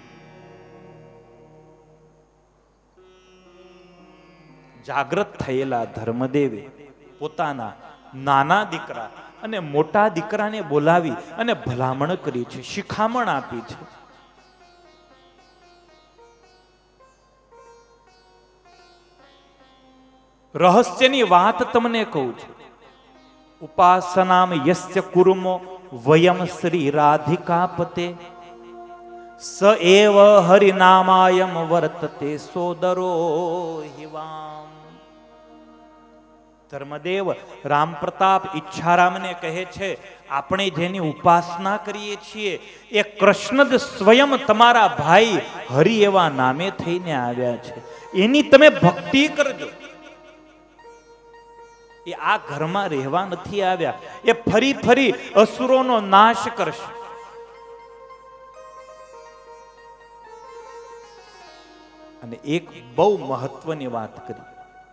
જાગ્રત થયેલા ધર્મદેવે પોતાના નાના દીકરા અને મોટા દીકરાને બોલાવી અને ભલામણ કરી છે, શિખામણ આપી છે. રહસ્યની વાત તમને કહું છું. ઉપાસનામ યસ્ય કુર્મો વયમ શ્રી રાધિકાપતે સ એવ હરિનામાયમ વર્તતે સોદરો હિવામ. ધર્મદેવ રામ પ્રતાપ ઈચ્છારામને કહે છે, આપણે જેની ઉપાસના કરીએ છીએ એ કૃષ્ણ જ સ્વયં તમારા ભાઈ હરિ એવા નામે થઈને આવ્યા છે, એની તમે ભક્તિ કરજો. એ આ ઘરમાં રહેવા નથી આવ્યા, એ ફરી ફરી અસુરોનો નાશ કરશે. અને એક બહુ મહત્વની વાત કરી,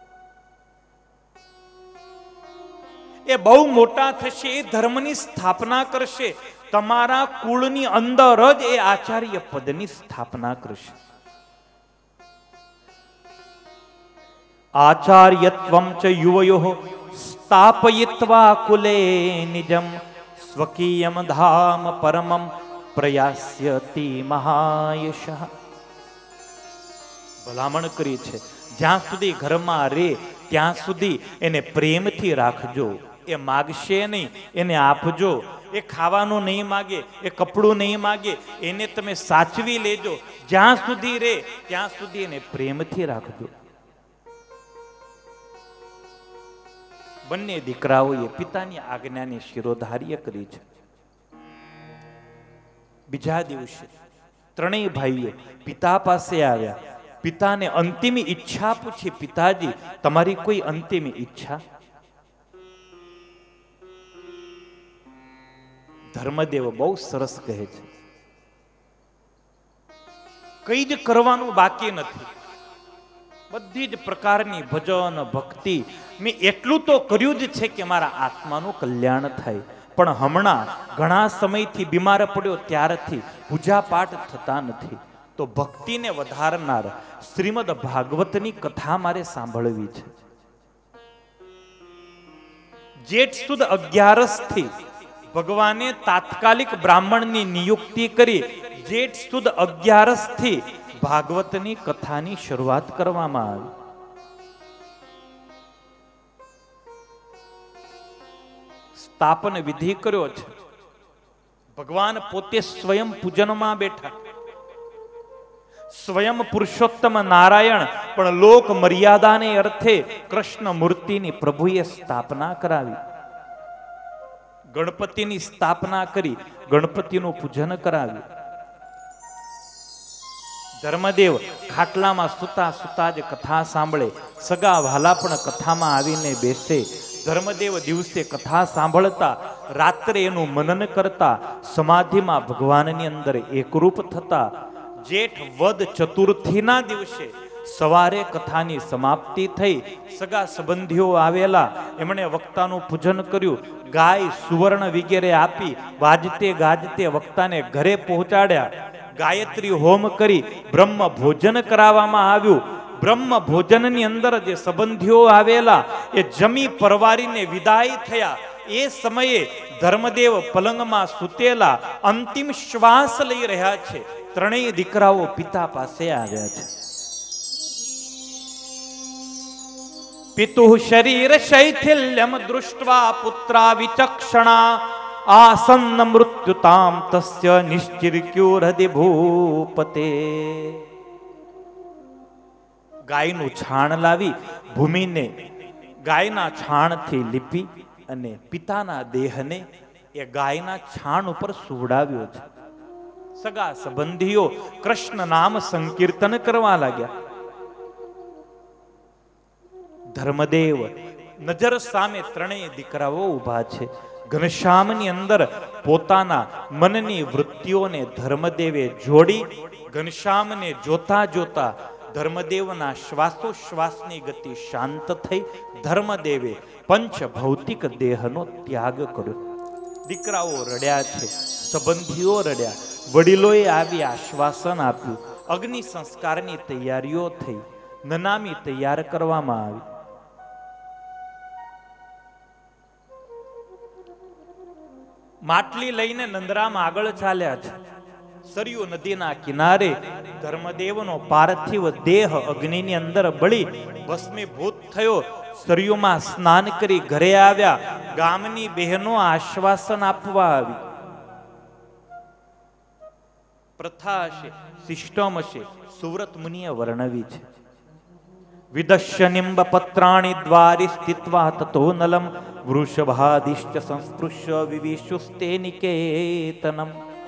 એ બહુ મોટા થશે, એ ધર્મની સ્થાપના કરશે. તમારા કુળની અંદર જ એ આચાર્ય પદની સ્થાપના કરશે. આચાર્યત્વમ ચ યુવયોઃ સ્થાપયિત્વા કુલે નિજમ સ્વકીયમ ધામ પરમમ પ્રયાસ્યતિ મહાયશઃ. ભલામણ કરી છે. જ્યાં સુધી ઘરમાં રહે ત્યાં સુધી એને પ્રેમથી રાખજો. એ માગશે નહીં, એને આપજો. એ ખાવાનું નહીં માગે, એ કપડું નહીં માગે, એને તમે સાચવી લેજો. જ્યાં સુધી રહે ત્યાં સુધી એને પ્રેમથી રાખજો. બંને દીકરાઓએ પિતાની આજ્ઞાની શિરોધાર્ય કરી છે. બીજા દિવસે ત્રણેય ભાઈઓ પિતા પાસે આવ્યા. પિતાને અંતિમ ઈચ્છા પૂછી, પિતાજી તમારી કોઈ અંતિમ ઈચ્છા? ધર્મદેવ બહુ સરસ કહે છે, કઈ જ કરવાનું બાકી નથી. બધી જ પ્રકારની ભજન ભક્તિ મેં એટલું તો કર્યું જ છે કે મારા આત્માનું કલ્યાણ થાય. પણ હમણાં ઘણા સમયથી બીમાર પડ્યો ત્યારથી પૂજા પાઠ થતા નથી. તો ભક્તિને વધારનાર શ્રીમદ ભાગવતની કથા મારે સાંભળવી છે. જેઠ સુદ અગિયારસ થી ભગવાને તાત્કાલિક બ્રાહ્મણની નિયુક્તિ કરી. જેઠ સુદ અગિયારસ થી ભાગવતની કથાની શરૂઆત કરવામાં આવી. સ્થાપન વિધિ કર્યો છે. ભગવાન પોતે સ્વયં પૂજનમાં બેઠા. સ્વયં પુરુષોત્તમ નારાયણ પણ લોક મર્યાદાને અર્થે કૃષ્ણ મૂર્તિની પ્રભુએ સ્થાપના કરાવી. ગણપતિની સ્થાપના કરી, ગણપતિનું પૂજન કરાવ્યું. ધર્મદેવ ખાટલામાં સુતા સુતા જ કથા સાંભળે. સગા વહાલા પણ કથામાં આવીને બેસે. ધર્મદેવ દિવસે કથા સાંભળતા, રાત્રે એનું મનન કરતા, સમાધિમાં ભગવાનની અંદર એકરૂપ થતા. જેઠ વદ ચતુર્થીના દિવસે સવારે કથાની સમાપ્તિ થઈ. સગા સંબંધીઓ આવેલા, એમણે વક્તાનું પૂજન કર્યું. ગાય સુવર્ણ વગેરે આપી વાજતે ગાજતે વક્તાને ઘરે પહોંચાડ્યા. ગાયત્રી હોમ કરી બ્રહ્મ ભોજન કરાવવામાં આવ્યું. બ્રહ્મ ભોજનની અંદર જે સંબંધીઓ આવેલા એ જમી પરવારીને વિદાય થયા. એ સમયે ધર્મદેવ પલંગમાં સૂતેલા અંતિમ શ્વાસ લઈ રહ્યા છે. ત્રણેય દીકરાઓ પિતા પાસે આવ્યા છે. પિતુ શરીર શૈથિલ્યમ દૃષ્ટવા પુત્રા વિચક્ષણા આસન્ન મૃત્યુતામ તસ્ય નિશ્ચિર્ક્યો હૃદય ભૂપતે. ગાયનું છાણ લાવી ભૂમિને ગાયના છાણથી લીપી અને પિતાના દેહને એ ગાયના છાણ ઉપર સુવડાવ્યો છે. સગા સંબંધીઓ કૃષ્ણ નામ સંકીર્તન કરવા લાગ્યા. ધર્મદેવ નજર સામે ત્રણેય દીકરાઓ ઉભા છે. ઘનશ્યામની અંદર પોતાના મનની વૃત્તિઓને ધર્મદેવે જોડી. ઘનશ્યામને જોતા જોતા ધર્મદેવના શ્વાસોશ્વાસની ગતિ શાંત થઈ. ધર્મદેવે પંચ ભૌતિક દેહનો ત્યાગ કર્યો. દીકરાઓ રડ્યા છે, સંબંધીઓ રડ્યા, વડીલોએ આવી આશ્વાસન આપ્યું. અગ્નિ સંસ્કારની તૈયારીઓ થઈ. નનામી તૈયાર કરવામાં આવી. માટલી લઈને નંદરામ આગળ ચાલ્યા છે. સરયુ નદીના કિનારે ધર્મદેવનો પાર્થિવ દેહ અગ્નિની અંદર બળી ભસ્મીભૂત થયો. સરયુમાં સ્નાન કરી ઘરે આવ્યા. ગામની બહેનો આશ્વાસન આપવા આવી. પ્રથા હશે, સિસ્ટમ હશે, સુવ્રત મુનિએ વર્ણવી છે. વિદશ્ય નિંબ પત્રાણી દ્વારી સ્થિત્વા તતો નલમ વૃષભાદિશ્ચ સંસ્પૃશ્ય વિવિશુસ્તે નિકેતનમ.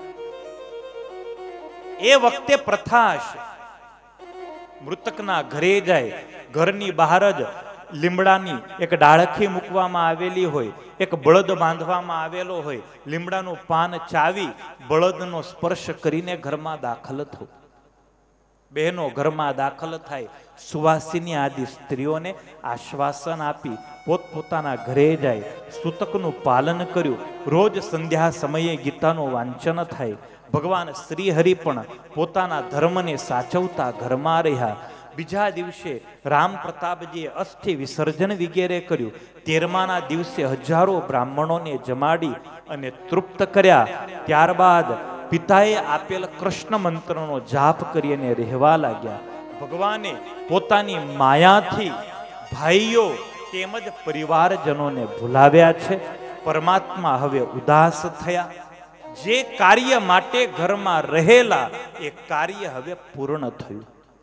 એ વખતે પ્રથા હશે, મૃતકના ઘરે જાય, ઘરની બહાર જ લીમડાની એક ડાળખી મૂકવામાં આવેલી હોય, એક બળદ બાંધવામાં આવેલો હોય. લીમડાનું પાન ચાવી બળદનો સ્પર્શ કરીને ઘરમાં દાખલ થવું. બહેનો ઘરમાં દાખલ થાય, સુવાસિની આદિ સ્ત્રીઓને આશ્વાસન આપી પોતપોતાના ઘરે જાય. સૂતકનું પાલન કર્યું. રોજ સંધ્યા સમયે ગીતાનું વાંચન થાય. ભગવાન શ્રી હરિ પણ પોતાના ધર્મને સાચવતા ઘરમાં રહ્યા. બીજા દિવસે રામ પ્રતાપજીએ અસ્થિ વિસર્જન વગેરે કર્યું. તેરમાના દિવસે હજારો બ્રાહ્મણોને જમાડી અને તૃપ્ત કર્યા. ત્યારબાદ પિતાએ આપેલ કૃષ્ણ મંત્રનો જાપ કરીને રહેવા લાગ્યા. ભગવાને પોતાની માયાથી ભાઈઓ તેમજ પરિવારજનોને ભૂલાવ્યા છે. પરમાત્મા હવે ઉદાસ થયા. જે કાર્ય માટે ઘરમાં રહેલા એ કાર્ય હવે પૂર્ણ થયું.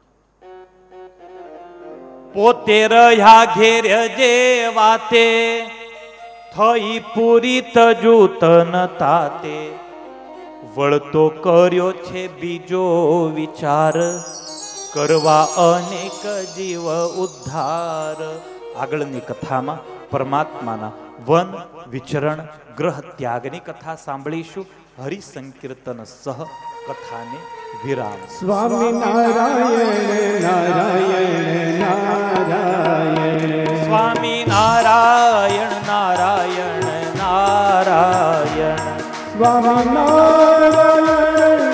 પોતે રહ્યા ઘેર જે વાતે થઈ પૂરી તજુ તન તાતે. વળતો કર્યો છે બીજો વિચાર કરવા અનેક જીવ ઉદ્ધાર. આગળની કથામાં પરમાત્માના વન વિચરણ ગ્રહ ત્યાગની કથા સાંભળીશું. હરિ સંકીર્તન સહ કથાને વિરામ. સ્વામી નારાયણ નારાયણ નારાયણ સ્વામી નારાયણ નારાયણ નારાયણ સ્વામી નારાયણ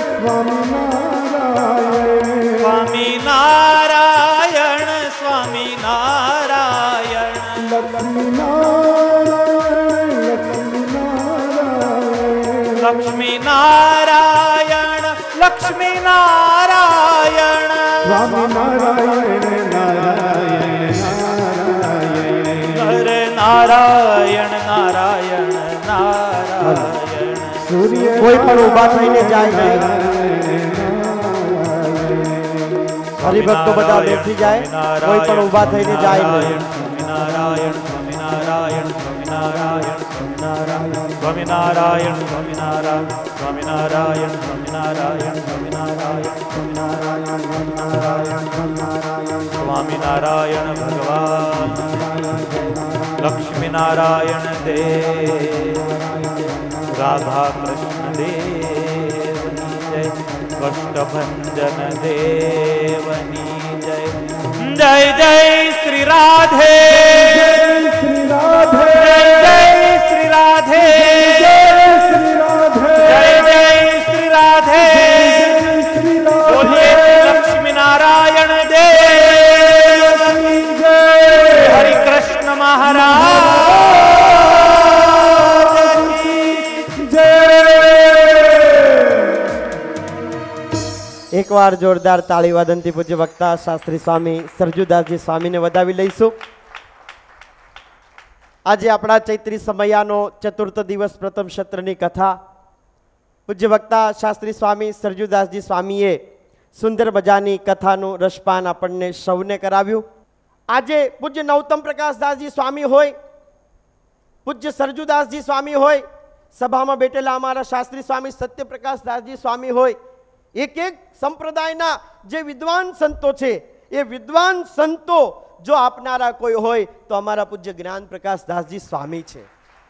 સ્વામી નારાયણ સ્વામી નારાયણ સ્વામી નારાયણ લક્ષ્મી નારાયણ લક્ષ્મી નારાયણ લક્ષ્મી નારાયણ સ્વામી નારાયણ નારાયણ નારાયણ નારાયણ નારાયણ. સૂર્ય કોઈ પણ ઊભા થઈને જાય નહીં. હરિભક્તો બધા બેસી જાય. કોઈ પણ ઊભા થઈને જાય નહીં. સ્વામિનારાયણ સ્વામિનારાયણ સ્વામિનારાયણ સ્વામિનારાયણ સ્વામિનારાયણ સ્વામિનારાયણ સ્વામિનારાયણ સ્વામિનારાયણ સ્વામિનારાયણ સ્વામિનારાયણ સ્વામિનારાયણ ભગવાન લક્ષ્મી નારાયણ દેવ રાધા કૃષ્ણ દેવની જય. કષ્ટભંજન દેવની જય. જય જય શ્રી રાધે શ્રી રાધે જય શ્રી રાધે જય શ્રી રાધે જય જય શ્રી રાધે. શ્રી બોલીએ લક્ષ્મી નારાયણ દેવ હરિ કૃષ્ણ મહારાજ જય. એકવાર જોરદાર તાળી વાદનથી પૂજ્ય વક્તા શાસ્ત્રી સ્વામી સરજુદાસજી સ્વામીને વધાવી લઈશું. આજે આપણા ચૈત્રી સમયાનો ચતુર્થ દિવસ પ્રથમ સત્રની કથા પૂજ્ય વક્તા શાસ્ત્રી સ્વામી સરજુદાસજી સ્વામીએ સુંદર મજાની કથાનું રસપાન આપણને સૌને કરાવ્યું. આજે પૂજ્ય નવતમ પ્રકાશદાસજી સ્વામી હોય, પૂજ્ય સરજુદાસજી સ્વામી હોય, સભામાં બેઠેલા અમારા શાસ્ત્રી સ્વામી સત્યપ્રકાશદાસજી સ્વામી હોય, એક એક સંપ્રદાયના જે વિદ્વાન સંતો છે એ વિદ્વાન સંતો જો આપનારા કોઈ હોય તો અમારા પૂજ્ય જ્ઞાન પ્રકાશદાસજી સ્વામી છે.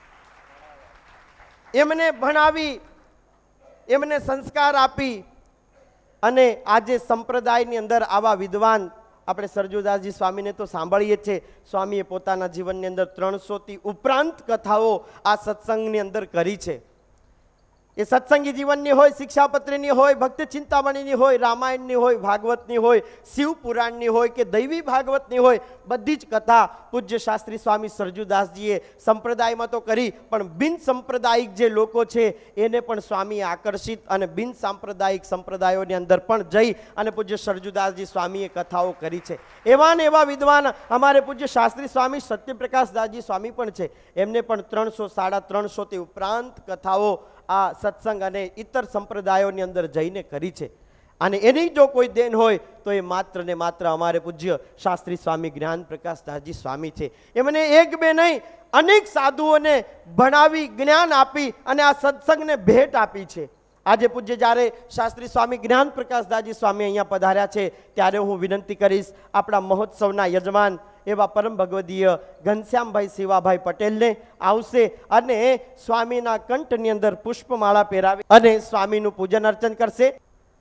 એમને ભણાવી, એમને સંસ્કાર આપી અને આજે સંપ્રદાયની અંદર આવા વિદ્વાન આપણે સરજુદાસજી સ્વામીને તો સાંભળીએ છીએ. સ્વામીએ પોતાના જીવનની અંદર ત્રણસોથી ઉપરાંત કથાઓ આ સત્સંગની અંદર કરી છે. એ સત્સંગી જીવનની હોય, શિક્ષાપત્રીની હોય, ભક્તિ ચિંતામણીની હોય, રામાયણની હોય, ભાગવતની હોય, શિવ પુરાણની હોય કે દૈવી ભાગવતની હોય, બધી જ કથા પૂજ્ય શાસ્ત્રી સ્વામી સરજુદાસજીએ સંપ્રદાયમાં તો કરી, પણ બિન સંપ્રદાયિક જે લોકો છે એને પણ સ્વામીએ આકર્ષિત અને બિન સાંપ્રદાયિક સંપ્રદાયોની અંદર પણ જઈ અને પૂજ્ય સરજુદાસજી સ્વામીએ કથાઓ કરી છે. એવા ને એવા વિદ્વાન અમારે પૂજ્ય શાસ્ત્રી સ્વામી સત્યપ્રકાશદાસજી સ્વામી પણ છે. એમને પણ ત્રણસો સાડા ત્રણસોથી ઉપરાંત કથાઓ આ સત્સંગ અને ઇતર સંપ્રદાયોની અંદર જઈને કરી છે. અને એની જો કોઈ દેન હોય તો એ માત્ર ને માત્ર અમારે પૂજ્ય શાસ્ત્રી સ્વામી જ્ઞાન પ્રકાશદાસજી સ્વામી છે. એમને એક બે નહીં અનેક સાધુઓને ભણાવી, જ્ઞાન આપી અને આ સત્સંગને ભેટ આપી છે. આજે પૂજ્ય જ્યારે શાસ્ત્રી સ્વામી જ્ઞાન પ્રકાશદાસજી સ્વામી અહીંયા પધાર્યા છે ત્યારે હું વિનંતી કરીશ આપણા મહોત્સવના યજમાન એવા પરમ ભગવદીય ઘનશ્યામભાઈ શિવાભાઈ પટેલને આવશે અને સ્વામીના કંઠની અંદર પુષ્પમાળા પહેરાવી અને સ્વામીનું પૂજન અર્ચન કરશે.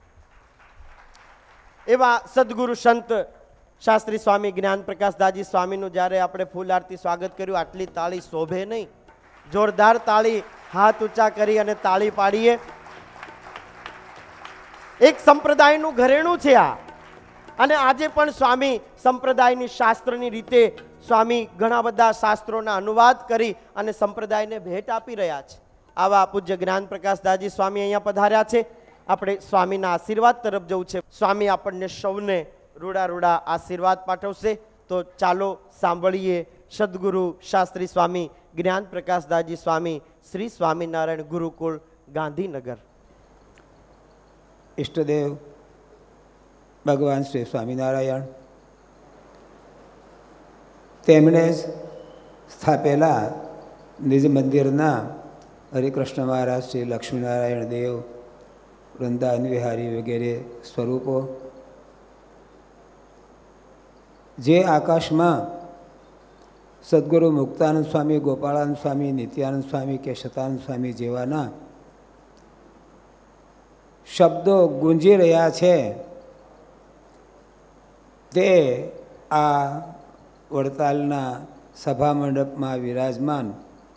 એવા સદગુરુ સંત શાસ્ત્રી સ્વામી જ્ઞાન પ્રકાશદાસજી સ્વામીનું જ્યારે આપણે ફૂલ આરતી સ્વાગત કર્યું, આટલી તાળી શોભે નહીં. જોરદાર તાળી, હાથ ઊંચા કરી અને તાળી પાડીએ. એક સંપ્રદાયનું ઘરેણું છે આ. અને આજે પણ સ્વામી સંપ્રદાયની શાસ્ત્રની રીતે સ્વામી ઘણા બધા શાસ્ત્રોના અનુવાદ કરી અને સંપ્રદાયને ભેટ આપી રહ્યા છે. આવા પૂજ્ય જ્ઞાન પ્રકાશદાસજી સ્વામી અહીંયા પધાર્યા છે. આપણે સ્વામીના આશીર્વાદ તરફ જવું છે. સ્વામી આપણને સૌને રૂડા રૂડા આશીર્વાદ પાઠવશે. તો ચાલો સાંભળીએ સદગુરુ શાસ્ત્રી સ્વામી જ્ઞાન પ્રકાશદાસજી સ્વામી, શ્રી સ્વામિનારાયણ ગુરુકુળ, ગાંધીનગર. ઈષ્ટદેવ ભગવાન શ્રી સ્વામિનારાયણ તેમણે જ સ્થાપેલા નિજ મંદિરના હરિકૃષ્ણ મહારાજ, શ્રી લક્ષ્મીનારાયણ દેવ, વૃંદાવન વિહારી વગેરે સ્વરૂપો જે આકાશમાં સદગુરુ મુક્તાનંદ સ્વામી, ગોપાળાનંદ સ્વામી, નિત્યાનંદ સ્વામી કે શતાનંદ સ્વામી જેવાના શબ્દો ગુંજી રહ્યા છે, તે આ વડતાલના સભા મંડપમાં વિરાજમાન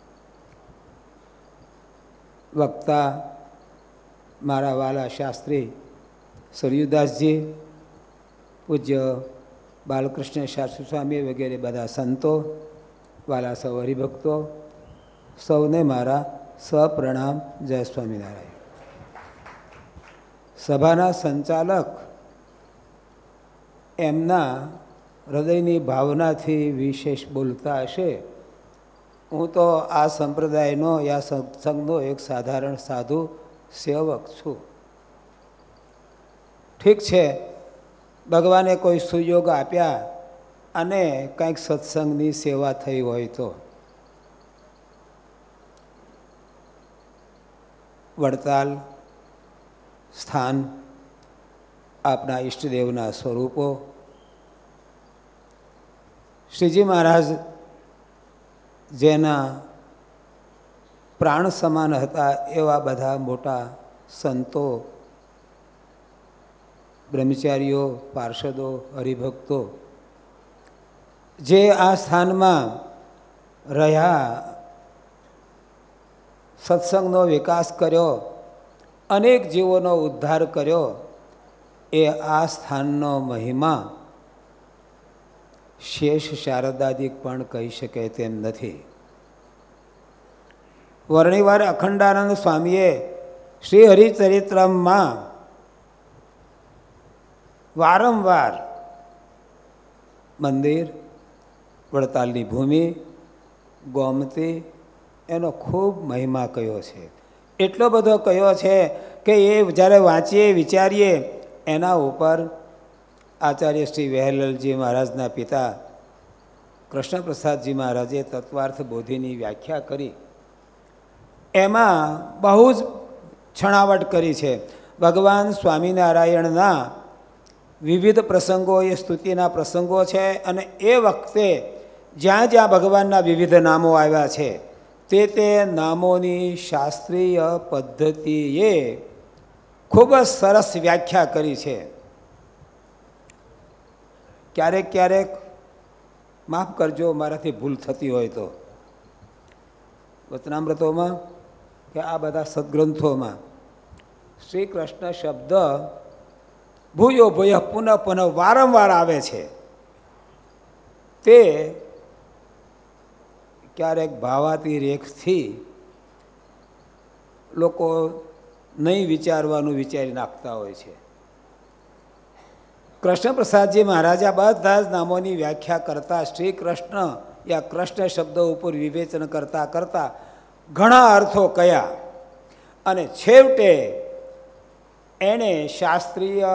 વક્તા મારા વાલા શાસ્ત્રી સરયુદાસજી, પૂજ્ય બાલકૃષ્ણ શાસ્ત્રી સ્વામી વગેરે બધા સંતો, વાલા સૌ હરિભક્તો, સૌને મારા સપ્રણામ. જય સ્વામિનારાયણ. સભાના સંચાલક એમના હૃદયની ભાવનાથી વિશેષ બોલતા હશે. હું તો આ સંપ્રદાયનો યા સત્સંગનો એક સાધારણ સાધુ સેવક છું. ઠીક છે, ભગવાને કોઈ સુયોગ આપ્યા અને કંઈક સત્સંગની સેવા થઈ હોય તો વડતાલ સ્થાન, આપણા ઈષ્ટદેવના સ્વરૂપો, શ્રીજી મહારાજ જેના પ્રાણ સમાન હતા એવા બધા મોટા સંતો, બ્રહ્મચારીઓ, પાર્ષદો, હરિભક્તો જે આ સ્થાનમાં રહ્યા, સત્સંગનો વિકાસ કર્યો, અનેક જીવોનો ઉદ્ધાર કર્યો, એ આ સ્થાનનો મહિમા શેષ શારદાદિક પણ કહી શકે તેમ નથી. વર્ણિવાર અખંડાનંદ સ્વામીએ શ્રી હરિચરિત્રમમાં વારંવાર મંદિર, વડતાલની ભૂમિ, ગોમતી એનો ખૂબ મહિમા કયો છે. એટલો બધો કયો છે કે એ જ્યારે વાંચીએ, વિચારીએ, એના ઉપર આચાર્ય શ્રી વહેલલજી મહારાજના પિતા કૃષ્ણપ્રસાદજી મહારાજે તત્વાર્થ બોધિની વ્યાખ્યા કરી. એમાં બહુ જ છણાવટ કરી છે. ભગવાન સ્વામિનારાયણના વિવિધ પ્રસંગો એ સ્તુતિના પ્રસંગો છે, અને એ વખતે જ્યાં જ્યાં ભગવાનના વિવિધ નામો આવ્યા છે તે તે નામોની શાસ્ત્રીય પદ્ધતિએ ખૂબ જ સરસ વ્યાખ્યા કરી છે. ક્યારેક ક્યારેક માફ કરજો મારાથી ભૂલ થતી હોય તો, વચનામૃતોમાં કે આ બધા સદગ્રંથોમાં શ્રી કૃષ્ણ શબ્દ ભૂયો ભૂય પુનઃ પુનઃ વારંવાર આવે છે. તે ક્યારેક ભાવાતી રેખથી લોકો નહીં વિચારવાનું વિચારી નાખતા હોય છે. કૃષ્ણપ્રસાદજી મહારાજા બધા જ નામોની વ્યાખ્યા કરતા શ્રી કૃષ્ણ યા કૃષ્ણ શબ્દ ઉપર વિવેચન કરતા કરતા ઘણા અર્થો કયા, અને છેવટે એણે શાસ્ત્રીય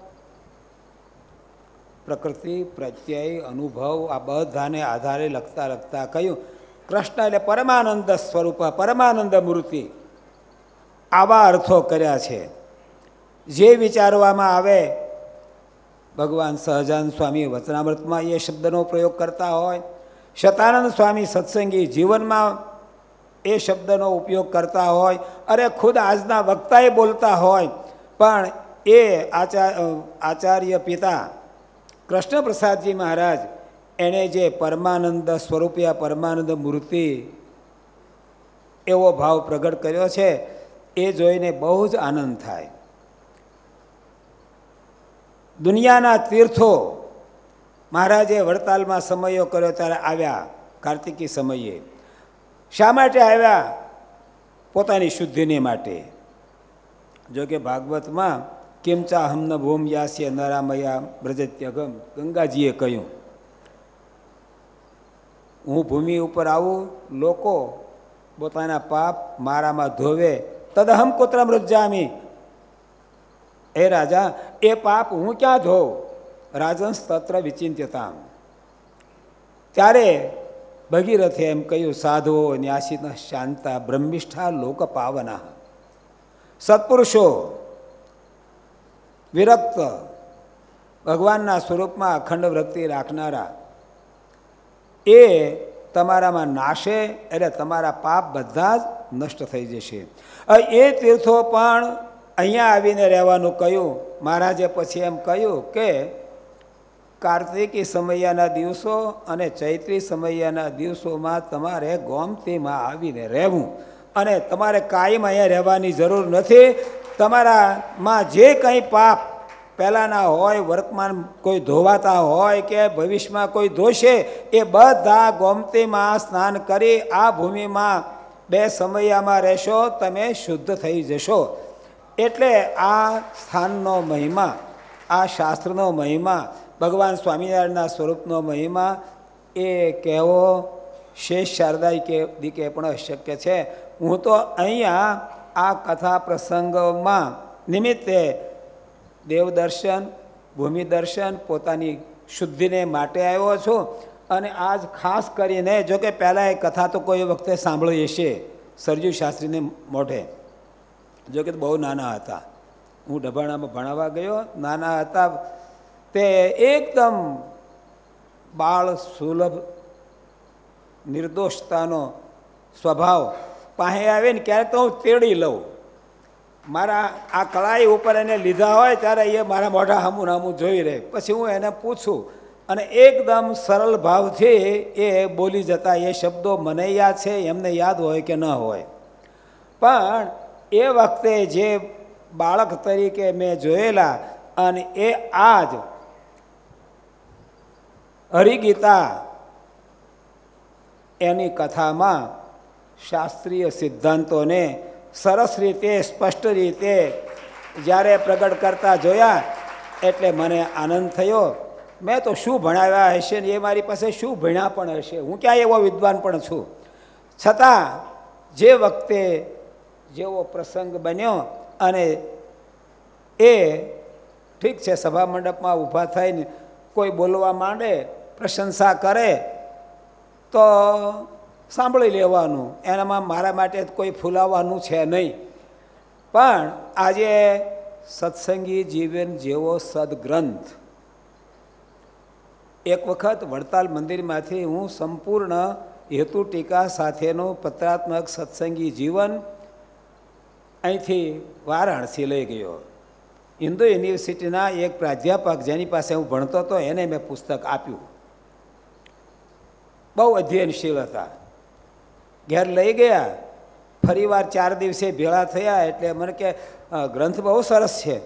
પ્રકૃતિ, પ્રત્યય, અનુભવ આ બધાને આધારે લખતા લખતા કહ્યું કૃષ્ણ એટલે પરમાનંદ સ્વરૂપ, પરમાનંદ મૂર્તિ. આવા અર્થો કર્યા છે. જે વિચારવામાં આવે, ભગવાન સહજાનંદ સ્વામી વચનામૃતમાં એ શબ્દનો પ્રયોગ કરતા હોય, શતાનંદ સ્વામી સત્સંગી જીવનમાં એ શબ્દનો ઉપયોગ કરતા હોય, અરે ખુદ આજના વક્તાએ બોલતા હોય, પણ એ આચાર્ય આચાર્ય પિતા કૃષ્ણપ્રસાદજી મહારાજ એણે જે પરમાનંદ સ્વરૂપિયા પરમાનંદ મૂર્તિ એવો ભાવ પ્રગટ કર્યો છે, એ જોઈને બહુ જ આનંદ થાય. દુનિયાના તીર્થો મહારાજે વડતાલમાં સમયો કર્યો ત્યારે આવ્યા. કાર્તિકી સમયે શા માટે આવ્યા? પોતાની શુદ્ધિને માટે. જો કે ભાગવતમાં કિમચા હમન ભૂમ યાસ્ય નરામયા બ્રજત્યગમ. ગંગાજીએ કહ્યું, હું ભૂમિ ઉપર આવું, લોકો પોતાના પાપ મારામાં ધોવે, તદહમ કુત્ર મૃજામી. એ રાજા, એ પાપ હું ક્યાં ધોઉં? રાજન તત્ર વિચિંત્યતા. ત્યારે ભગીરથે એમ કહ્યું, સાધુઓ ન્યાસિત શાંતા બ્રહ્મિષ્ઠા લોક પાવના. સત્પુરુષો વિરક્ત ભગવાનના સ્વરૂપમાં અખંડ વૃત્તિ રાખનારા, એ તમારામાં નાશે એટલે તમારા પાપ બધા જ નષ્ટ થઈ જશે. એ તીર્થો પણ અહીંયા આવીને રહેવાનું કહ્યું. મહારાજે પછી એમ કહ્યું કે કાર્તિકી સમયના દિવસો અને ચૈત્રી સમયના દિવસોમાં તમારે ગોમતીમાં આવીને રહેવું, અને તમારે કાયમ અહીંયા રહેવાની જરૂર નથી. તમારામાં જે કંઈ પાપ પહેલાંના હોય, વર્તમાન કોઈ ધોવાતા હોય કે ભવિષ્યમાં કોઈ ધોશે, એ બધા ગોમતીમાં સ્નાન કરી આ ભૂમિમાં બે સમયમાં રહેશો, તમે શુદ્ધ થઈ જશો. એટલે આ સ્થાનનો મહિમા, આ શાસ્ત્રનો મહિમા, ભગવાન સ્વામિનારાયણના સ્વરૂપનો મહિમા એ કહેવો શેષ શારદાઈ કે દીકે પણ અશક્ય છે. હું તો અહીંયા આ કથા પ્રસંગમાં નિમિત્તે દેવદર્શન, ભૂમિ દર્શન, પોતાની શુદ્ધિને માટે આવ્યો છું. અને આજ ખાસ કરીને, જો કે પહેલાં એ કથા તો કોઈ વખતે સાંભળી હશે સરજુ શાસ્ત્રીને મોઢે, જો કે બહુ નાના હતા. હું ડભાણામાં ભણાવવા ગયો, નાના હતા તે એકદમ બાળ સુલભ નિર્દોષતાનો સ્વભાવ પાસે આવે ને ક્યારેક તો હું તેડી લઉં. મારા આ કળાઈ ઉપર એને લીધા હોય ત્યારે એ મારા મોઢા હામું હામું જોઈ રહે. પછી હું એને પૂછું અને એકદમ સરળ ભાવથી એ બોલી જતા. એ શબ્દો મને યાદ છે, એમને યાદ હોય કે ન હોય, પણ એ વખતે જે બાળક તરીકે મેં જોયેલા, અને એ આજ હરિગીતા એની કથામાં શાસ્ત્રીય સિદ્ધાંતોને સરસ રીતે, સ્પષ્ટ રીતે જ્યારે પ્રગટ કરતા જોયા એટલે મને આનંદ થયો. મેં તો શું ભણાવ્યા હશે ને એ મારી પાસે શું ભણ્યા પણ હશે, હું ક્યાં એવો વિદ્વાન પણ છું. છતાં જે વખતે જેવો પ્રસંગ બન્યો, અને એ ઠીક છે સભા મંડપમાં ઊભા થઈને કોઈ બોલવા માંડે, પ્રશંસા કરે તો સાંભળી લેવાનું, એનામાં મારા માટે કોઈ ફૂલાવાનું છે નહીં. પણ આજે સત્સંગી જીવન જેવો સદગ્રંથ, એક વખત વડતાલ મંદિરમાંથી હું સંપૂર્ણ હેતુ ટીકા સાથેનું પત્રાત્મક સત્સંગી જીવન અહીંથી વારાણસી લઈ ગયો. હિન્દુ યુનિવર્સિટીના એક પ્રાધ્યાપક જેની પાસે હું ભણતો હતો એને મેં પુસ્તક આપ્યું. બહુ અધ્યયનશીલ હતા. ઘેર લઈ ગયા, ફરીવાર ચાર દિવસે ભેળા થયા એટલે મને કે ગ્રંથ બહુ સરસ છે,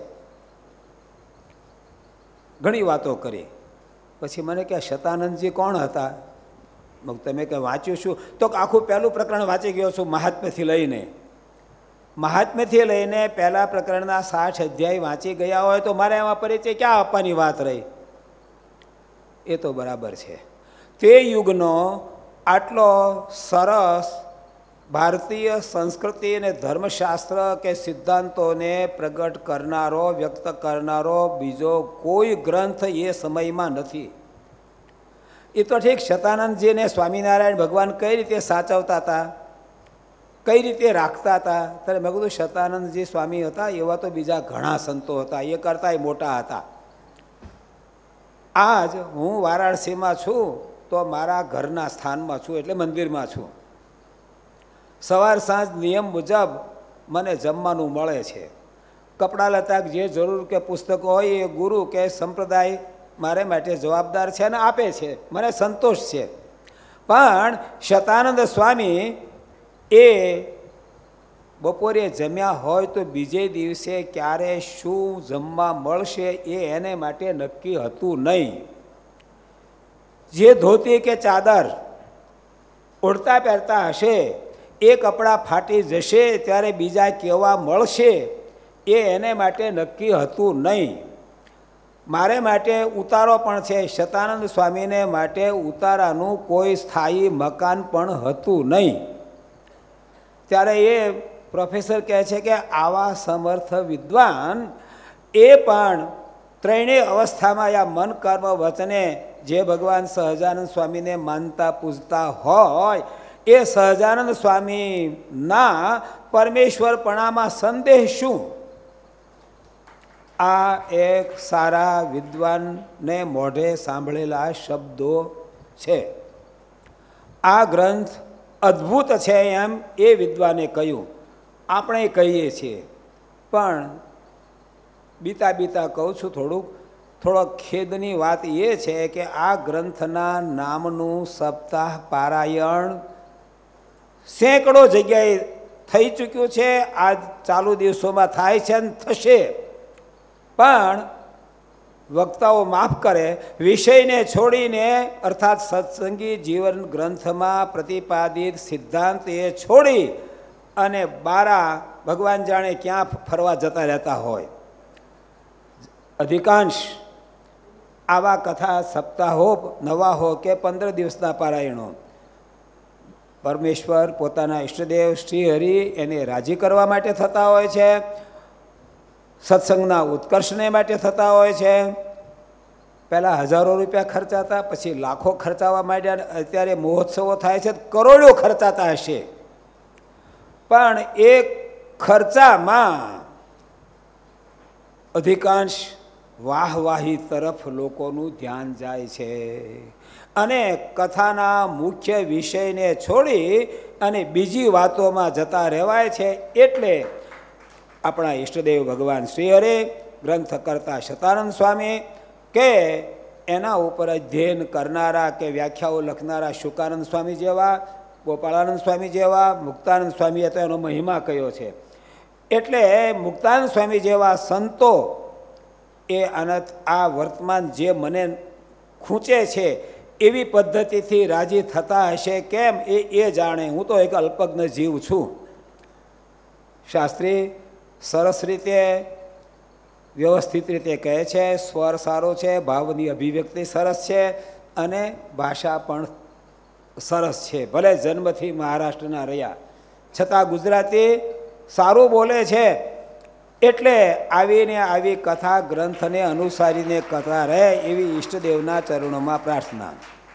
ઘણી વાતો કરી. પછી મને કે શતાનંદજી કોણ હતા? તમે કે વાંચ્યું શું? તો આખું પહેલું પ્રકરણ વાંચી ગયો છું, મહાત્મ્યથી લઈને મહાત્મ્યથી લઈને પહેલા પ્રકરણના સાઠ અધ્યાય વાંચી ગયા હોય તો મારે એમાં પરિચય ક્યાં આપવાની વાત રહી? એ તો બરાબર છે. તે યુગનો આટલો સરસ ભારતીય સંસ્કૃતિ અને ધર્મશાસ્ત્ર કે સિદ્ધાંતોને પ્રગટ કરનારો, વ્યક્ત કરનારો બીજો કોઈ ગ્રંથ એ સમયમાં નથી. એ તો ઠીક શતાનંદજીને સ્વામિનારાયણ ભગવાન કઈ રીતે સાચવતા હતા, કઈ રીતે રાખતા હતા, ત્યારે મેં કીધું શતાનંદજી સ્વામી હતા એવા તો બીજા ઘણા સંતો હતા, એ કરતાંય મોટા હતા. આજ હું વારાણસીમાં છું તો મારા ઘરના સ્થાનમાં છું, એટલે મંદિરમાં છું. સવાર સાંજ નિયમ મુજબ મને જમવાનું મળે છે. કપડાં લતા જે જરૂર કે પુસ્તકો હોય એ ગુરુ કે સંપ્રદાય મારે માટે જવાબદાર છે અને આપે છે, મને સંતોષ છે. પણ શતાનંદ સ્વામી એ બપોરે જમ્યા હોય તો બીજે દિવસે ક્યારે શું જમવા મળશે એ એને માટે નક્કી હતું નહીં. જે ધોતી કે ચાદર ઓઢતા પહેરતા હશે એ કપડાં ફાટી જશે ત્યારે બીજા કેવા મળશે એ એને માટે નક્કી હતું નહીં. મારે માટે ઉતારો પણ છે. શતાનંદ સ્વામીને માટે ઉતારાનું કોઈ સ્થાયી મકાન પણ હતું નહીં. ત્યારે એ પ્રોફેસર કહે છે કે આવા સમર્થ વિદ્વાન એ પણ ત્રણેય અવસ્થામાં આ મન કર્મ વચને જે ભગવાન સહજાનંદ સ્વામીને માનતા પૂજતા હોય એ સહજાનંદ સ્વામીના પરમેશ્વરપણામાં સંદેહ શું? આ એક સારા વિદ્વાનને મોઢે સાંભળેલા શબ્દો છે. આ ગ્રંથ અદ્ભુત છે એમ એ વિદ્વાને કહ્યું. આપણે કહીએ છીએ, પણ બીતા બીતા કહું છું, થોડુંક થોડો ખેદની વાત એ છે કે આ ગ્રંથના નામનું સપ્તાહ પારાયણ સેંકડો જગ્યાએ થઈ ચૂક્યું છે. આ ચાલુ દિવસોમાં થાય છે ને થશે. પણ વક્તાઓ માફ કરે, વિષયને છોડીને અર્થાત સત્સંગી જીવન ગ્રંથમાં પ્રતિપાદિત સિદ્ધાંત એ છોડી અને બારા ભગવાન જાણે ક્યાં ફરવા જતા રહેતા હોય. અધિકાંશ આવા કથા સપ્તાહો નવા હો કે પંદર દિવસના પારાયણો પરમેશ્વર પોતાના ઈષ્ટદેવ શ્રી હરિ એને રાજી કરવા માટે થતા હોય છે, સત્સંગના ઉત્કર્ષને માટે થતા હોય છે. પહેલાં હજારો રૂપિયા ખર્ચાતા, પછી લાખો ખર્ચાવા માંડ્યા, અત્યારે મહોત્સવો થાય છે, કરોડો ખર્ચાતા હશે. પણ એ ખર્ચામાં અધિકાંશ વાહવાહી તરફ લોકોનું ધ્યાન જાય છે અને કથાના મુખ્ય વિષયને છોડી અને બીજી વાતોમાં જતા રહેવાય છે. એટલે આપણા ઈષ્ટદેવ ભગવાન શ્રી હરે, ગ્રંથ કરતા શતાનંદ સ્વામી કે એના ઉપર અધ્યયન કરનારા કે વ્યાખ્યાઓ લખનારા શુકાનંદ સ્વામી જેવા, ગોપાળાનંદ સ્વામી જેવા, મુક્તાનંદ સ્વામીએ તો એનો મહિમા કયો છે. એટલે મુક્તાનંદ સ્વામી જેવા સંતો એ અનંત આ વર્તમાન જે મને ખૂંચે છે એવી પદ્ધતિથી રાજી થતા હશે કેમ એ એ જાણે. હું તો એક અલ્પજ્ઞ જીવ છું. શાસ્ત્રી સરસ રીતે વ્યવસ્થિત રીતે કહે છે, સ્વર સારો છે, ભાવની અભિવ્યક્તિ સરસ છે અને ભાષા પણ સરસ છે. ભલે જન્મથી મહારાષ્ટ્રના રહ્યા છતાં ગુજરાતી સારું બોલે છે. એટલે આવીને આવી કથા ગ્રંથને અનુસારીને કથા રહે એવી ઈષ્ટદેવના ચરણોમાં પ્રાર્થના.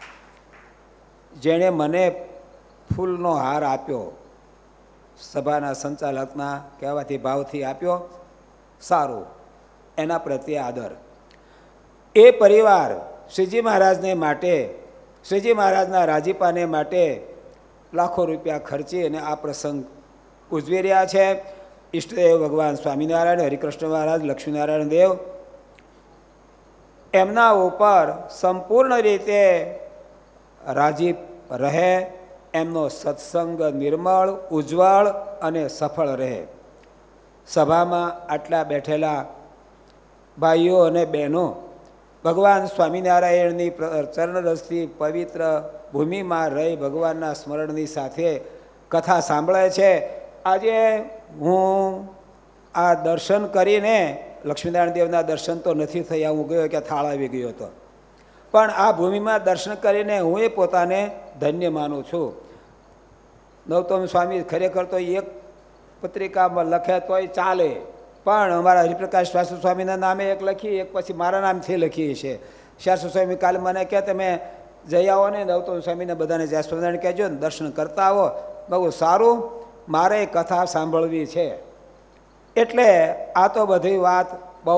જેણે મને ફૂલનો હાર આપ્યો, સભાના સંચાલકના કહેવાથી ભાવથી આપ્યો, સારું, એના પ્રત્યે આદર. એ પરિવાર શ્રીજી મહારાજને માટે, શ્રીજી મહારાજના રાજીપાને માટે લાખો રૂપિયા ખર્ચી અને આ પ્રસંગ ઉજવી રહ્યા છે. ઈષ્ટદેવ ભગવાન સ્વામિનારાયણ, હરિકૃષ્ણ મહારાજ, લક્ષ્મીનારાયણ દેવ એમના ઉપર સંપૂર્ણ રીતે રાજી રહે, એમનો સત્સંગ નિર્મળ, ઉજ્જવળ અને સફળ રહે. સભામાં આટલા બેઠેલા ભાઈઓ અને બહેનો ભગવાન સ્વામિનારાયણની ચરણરસથી પવિત્ર ભૂમિમાં રહી ભગવાનના સ્મરણની સાથે કથા સાંભળે છે. આજે હું આ દર્શન કરીને, લક્ષ્મીનારાયણ દેવના દર્શન તો નથી થયા, હું ગયો કે થાળ આવી ગયો હતો, પણ આ ભૂમિમાં દર્શન કરીને હું એ પોતાને ધન્ય માનું છું. નવતમ સ્વામી ખરેખર તો એક પત્રિકામાં લખે તોય ચાલે, પણ અમારા હરિપ્રકાશ શાસ્ત્રી સ્વામીના નામે એક લખી, એક પછી મારા નામથી લખી છે. શાસ્ત્રી સ્વામી કાલે મને કહે તમે જઈ આવો ને નવતમ સ્વામીને બધાને જ્યાં સ્વામિનારાયણ કહેજો ને દર્શન કરતા આવો. બહુ સારું, મારે કથા સાંભળવી છે. એટલે આ તો બધી વાત બહુ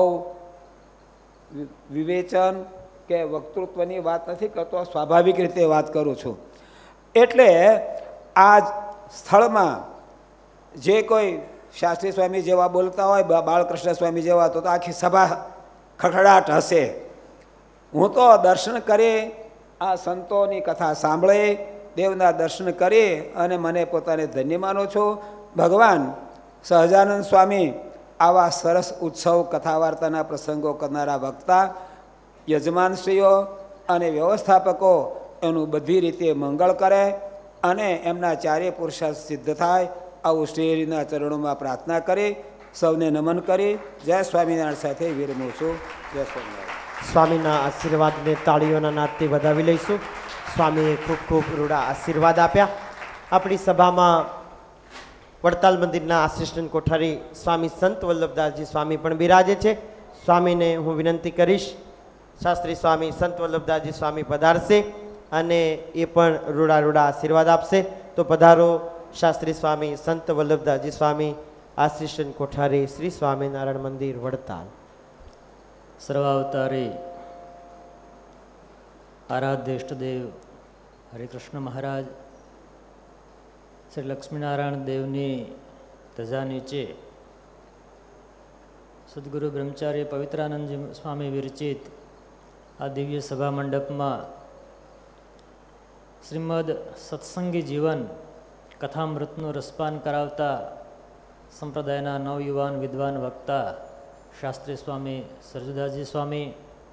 વિવેચન કે વક્તૃત્વની વાત નથી કરતો, સ્વાભાવિક રીતે વાત કરું છું. એટલે આ સ્થળમાં જે કોઈ શાસ્ત્રી સ્વામી જેવા બોલતા હોય, બાળકૃષ્ણ સ્વામી જેવા, તો આખી સભા ખખડાટ હશે. હું તો દર્શન કરી, આ સંતોની કથા સાંભળી, દેવના દર્શન કરી અને મને પોતાને ધન્ય માનું છું. ભગવાન સહજાનંદ સ્વામી આવા સરસ ઉત્સવ કથા વાર્તાના પ્રસંગો કરનારા વક્તા, યજમાનશ્રીઓ અને વ્યવસ્થાપકો એનું બધી રીતે મંગળ કરે અને એમના ચારે પુરુષાર્થ સિદ્ધ થાય આવું શ્રીહરિના ચરણોમાં પ્રાર્થના કરી સૌને નમન કરી જય સ્વામિનારાયણ સાથે વિરમું છું. જય સ્વામિનારાયણ. સ્વામીના આશીર્વાદને તાળીઓના નાદથી વધાવી લઈશું. સ્વામીએ ખૂબ ખૂબ રૂડા આશીર્વાદ આપ્યા. આપણી સભામાં વડતાલ મંદિરના આસિસ્ટન્ટ કોઠારી સ્વામી સંત વલ્લભદાસજી સ્વામી પણ બિરાજે છે. સ્વામીને હું વિનંતી કરીશ, શાસ્ત્રી સ્વામી સંત વલ્લભદાસજી સ્વામી પધારશે અને એ પણ રૂડા રૂડા આશીર્વાદ આપશે. તો પધારો શાસ્ત્રી સ્વામી સંત વલ્લભદાસજી સ્વામી, આસિસ્ટન્ટ કોઠારી શ્રી સ્વામિનારાયણ મંદિર વડતાલ. સર્વાવતારી આરાધ્ય ઇષ્ટદેવ હરિકૃષ્ણ મહારાજ શ્રી લક્ષ્મીનારાયણ દેવની ધજા નીચે સદગુરુ બ્રહ્મચારી પવિત્રાનંદજી સ્વામી વિરચિત આ દિવ્ય સભા મંડપમાં શ્રીમદ સત્સંગી જીવન કથામૃતનું રસપાન કરાવતા સંપ્રદાયના નવયુવાન વિદ્વાન વક્તા શાસ્ત્રી સ્વામી સરજુદાસજી સ્વામી,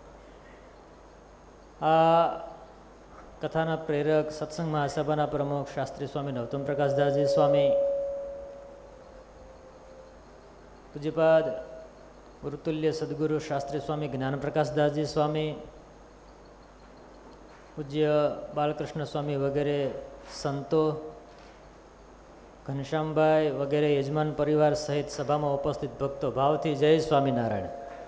આ કથાના પ્રેરક સત્સંગ મહાસભાના પ્રમુખ શાસ્ત્રી સ્વામી નવતમ પ્રકાશદાસજી સ્વામી, પૂજ્યપાદ ગુરુતુલ્ય સદગુરુ શાસ્ત્રી સ્વામી જ્ઞાન પ્રકાશદાસજી સ્વામી, પૂજ્ય બાલકૃષ્ણ સ્વામી વગેરે સંતો, ઘનશ્યામભાઈ વગેરે યજમાન પરિવાર સહિત સભામાં ઉપસ્થિત ભક્તો, ભાવથી જય સ્વામિનારાયણ.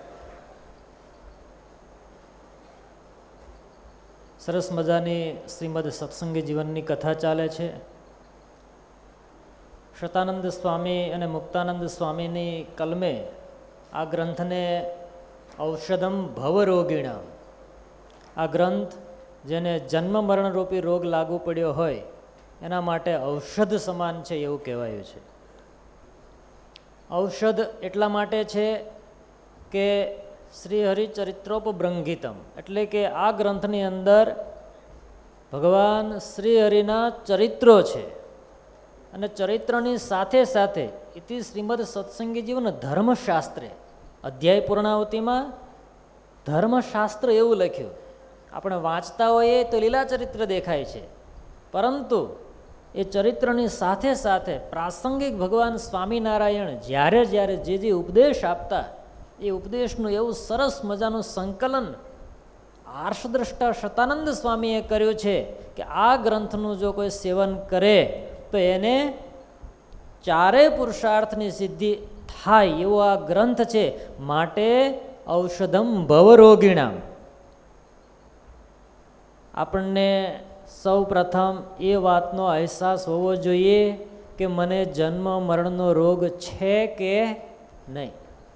સરસ મજાની શ્રીમદ સત્સંગી જીવનની કથા ચાલે છે. શતાનંદ સ્વામી અને મુક્તાનંદ સ્વામીની કલમે આ ગ્રંથને ઔષધમ ભવરોગીણા, આ ગ્રંથ જેને જન્મ મરણરૂપી રોગ લાગુ પડ્યો હોય એના માટે ઔષધ સમાન છે એવું કહેવાયું છે. ઔષધ એટલા માટે છે કે શ્રી હરિચરિત્રોપબ્રંગિતમ, એટલે કે આ ગ્રંથની અંદર ભગવાન શ્રી હરિના ચરિત્રો છે અને ચરિત્રની સાથે સાથે ઇતિ શ્રીમદ સત્સંગી જીવન ધર્મશાસ્ત્રે, અધ્યાય પૂર્ણાવતીમાં ધર્મશાસ્ત્ર એવું લખ્યું. આપણે વાંચતા હોઈએ તો લીલા ચરિત્ર દેખાય છે, પરંતુ એ ચરિત્રની સાથે સાથે પ્રાસંગિક ભગવાન સ્વામિનારાયણ જ્યારે જ્યારે જે જે ઉપદેશ આપતા એ ઉપદેશનું એવું સરસ મજાનું સંકલન આર્ષદ્રષ્ટા શતાનંદ સ્વામીએ કર્યું છે કે આ ગ્રંથનું જો કોઈ સેવન કરે તો એને ચારેય પુરુષાર્થની સિદ્ધિ થાય એવો આ ગ્રંથ છે. માટે ઔષધમ ભવરોગીણામ. આપણને સૌ પ્રથમ એ વાતનો અહેસાસ હોવો જોઈએ કે મને જન્મ મરણનો રોગ છે કે નહીં.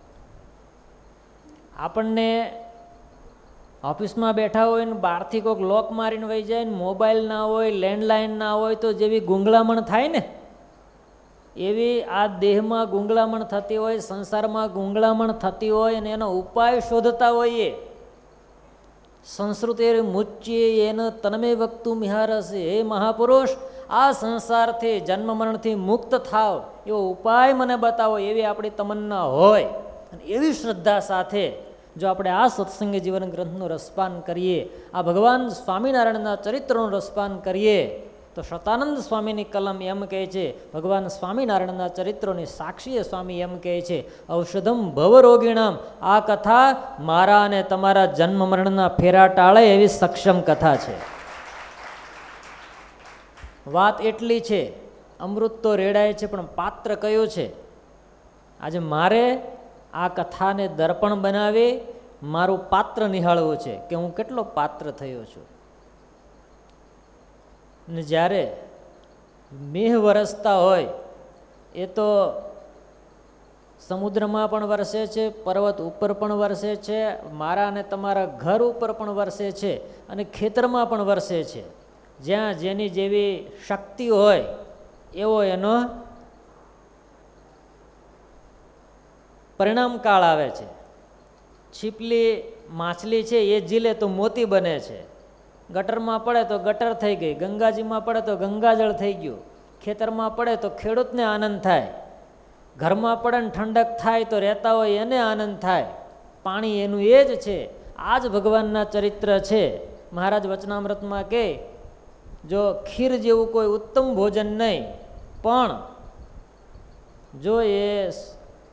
આપણને ઓફિસમાં બેઠા હોય ને બહારથી કોઈક લોક મારીને વહી જાય ને મોબાઈલ ના હોય, લેન્ડલાઇન ના હોય તો જેવી ગુંગલામણ થાય ને એવી આ દેહમાં ગુંગલામણ થતી હોય, સંસારમાં ગુંગલામણ થતી હોય અને એનો ઉપાય શોધતા હોઈએ. સંસ્કૃતે મુચ્યે એન તનમે વક્તુ મિહારસે, હે મહાપુરુષ આ સંસારથી જન્મ મરણથી મુક્ત થાવ એવો ઉપાય મને બતાવો, એવી આપણી તમન્ના હોય અને એવી શ્રદ્ધા સાથે જો આપણે આ સત્સંગી જીવન ગ્રંથનું રસપાન કરીએ, આ ભગવાન સ્વામિનારાયણના ચરિત્રનું રસપાન કરીએ તો શતાનંદ સ્વામીની કલમ એમ કહે છે, ભગવાન સ્વામિનારાયણના ચરિત્રોની સાક્ષીએ સ્વામી એમ કહે છે, ઔષધમ ભવરોગીણામ, આ કથા મારા અને તમારા જન્મ મરણના ફેરા ટાળે એવી સક્ષમ કથા છે. વાત એટલી છે, અમૃત તો રેડાય છે પણ પાત્ર કયું છે? આજે મારે આ કથાને દર્પણ બનાવી મારું પાત્ર નિહાળવું છે કે હું કેટલો પાત્ર થયો છું. ને જ્યારે મેહ વરસતા હોય એ તો સમુદ્રમાં પણ વરસે છે, પર્વત ઉપર પણ વરસે છે, મારા અને તમારા ઘર ઉપર પણ વરસે છે અને ખેતરમાં પણ વરસે છે. જ્યાં જેની જેવી શક્તિ હોય એવો એનો પરિણામ કાળ આવે છે. છીપલી માછલી છે એ ઝીલે તો મોતી બને છે, ગટરમાં પડે તો ગટર થઈ ગઈ, ગંગાજીમાં પડે તો ગંગાજળ થઈ ગયું, ખેતરમાં પડે તો ખેડૂતને આનંદ થાય, ઘરમાં પડે ને ઠંડક થાય તો રહેતા હોય એને આનંદ થાય. પાણી એનું એ જ છે. આ જ ભગવાનના ચરિત્ર છે. મહારાજ વચનામૃતમાં કહે, જો ખીર જેવું કોઈ ઉત્તમ ભોજન નહીં, પણ જો એ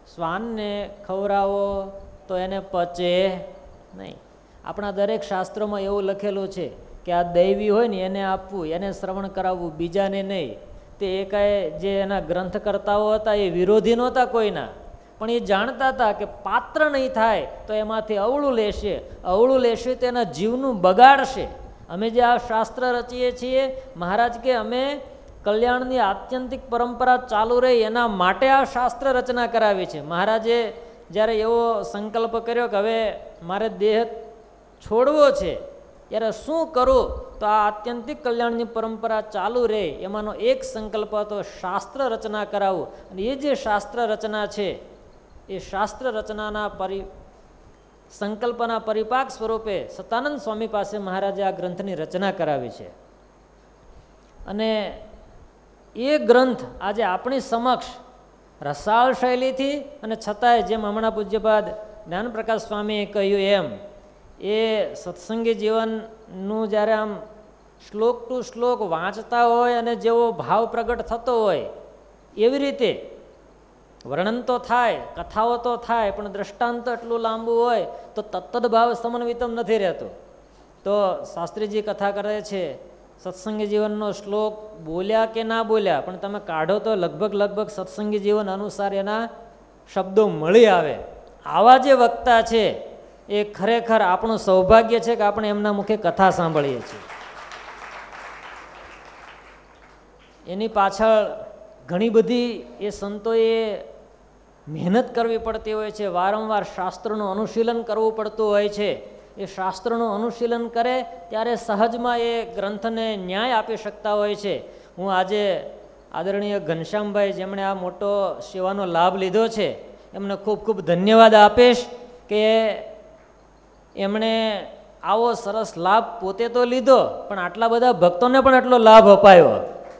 શ્વાનને ખવડાવો તો એને પચે નહીં. આપણા દરેક શાસ્ત્રોમાં એવું લખેલું છે કે આ દૈવી હોય ને એને આપવું, એને શ્રવણ કરાવવું, બીજાને નહીં. તે એકાએ જે એના ગ્રંથકર્તાઓ હતા એ વિરોધી નહોતા કોઈના, પણ એ જાણતા હતા કે પાત્ર નહીં થાય તો એમાંથી અવળું લેશે, અવળું લેશે તો એના જીવનું બગાડશે. અમે જે આ શાસ્ત્ર રચીએ છીએ, મહારાજ કે અમે કલ્યાણની આત્યંતિક પરંપરા ચાલુ રહી એના માટે આ શાસ્ત્ર રચના કરાવી છે. મહારાજે જ્યારે એવો સંકલ્પ કર્યો કે હવે મારે દેહ છોડવો છે, ત્યારે શું કરું તો આ આત્યંતિક કલ્યાણની પરંપરા ચાલુ રહે, એમાંનો એક સંકલ્પ હતો શાસ્ત્ર રચના કરાવવું. અને એ જે શાસ્ત્ર રચના છે એ શાસ્ત્ર રચનાના પરિ સંકલ્પના પરિપાક સ્વરૂપે સતાનંદ સ્વામી પાસે મહારાજે આ ગ્રંથની રચના કરાવી છે. અને એ ગ્રંથ આજે આપણી સમક્ષ રસાળ શૈલીથી અને છતાંય જેમ હમણાં પૂજ્યપાદ જ્ઞાનપ્રકાશ સ્વામીએ કહ્યું એમ એ સત્સંગી જીવનનું જ્યારે આમ શ્લોક ટુ શ્લોક વાંચતા હોય અને જેવો ભાવ પ્રગટ થતો હોય એવી રીતે વર્ણન તો થાય, કથાઓ તો થાય, પણ દ્રષ્ટાંત એટલું લાંબુ હોય તો તત્તદ ભાવ સમન્વિતમ નથી રહેતું. તો શાસ્ત્રીજી કથા કરે છે સત્સંગી જીવનનો શ્લોક બોલ્યા કે ના બોલ્યા પણ તમે કાઢો તો લગભગ લગભગ સત્સંગી જીવન અનુસાર એના શબ્દો મળી આવે. આવા જે વક્તા છે એ ખરેખર આપણું સૌભાગ્ય છે કે આપણે એમના મુખે કથા સાંભળીએ છીએ. એની પાછળ ઘણી બધી એ સંતોએ મહેનત કરવી પડતી હોય છે, વારંવાર શાસ્ત્રનું અનુશીલન કરવું પડતું હોય છે. એ શાસ્ત્રનું અનુશીલન કરે ત્યારે સહજમાં એ ગ્રંથને ન્યાય આપી શકતા હોય છે. હું આજે આદરણીય ઘનશ્યામભાઈ જેમણે આ મોટો સેવાનો લાભ લીધો છે એમને ખૂબ ખૂબ ધન્યવાદ આપીશ કે એમણે આવો સરસ લાભ પોતે તો લીધો પણ આટલા બધા ભક્તોને પણ એટલો લાભ અપાયો.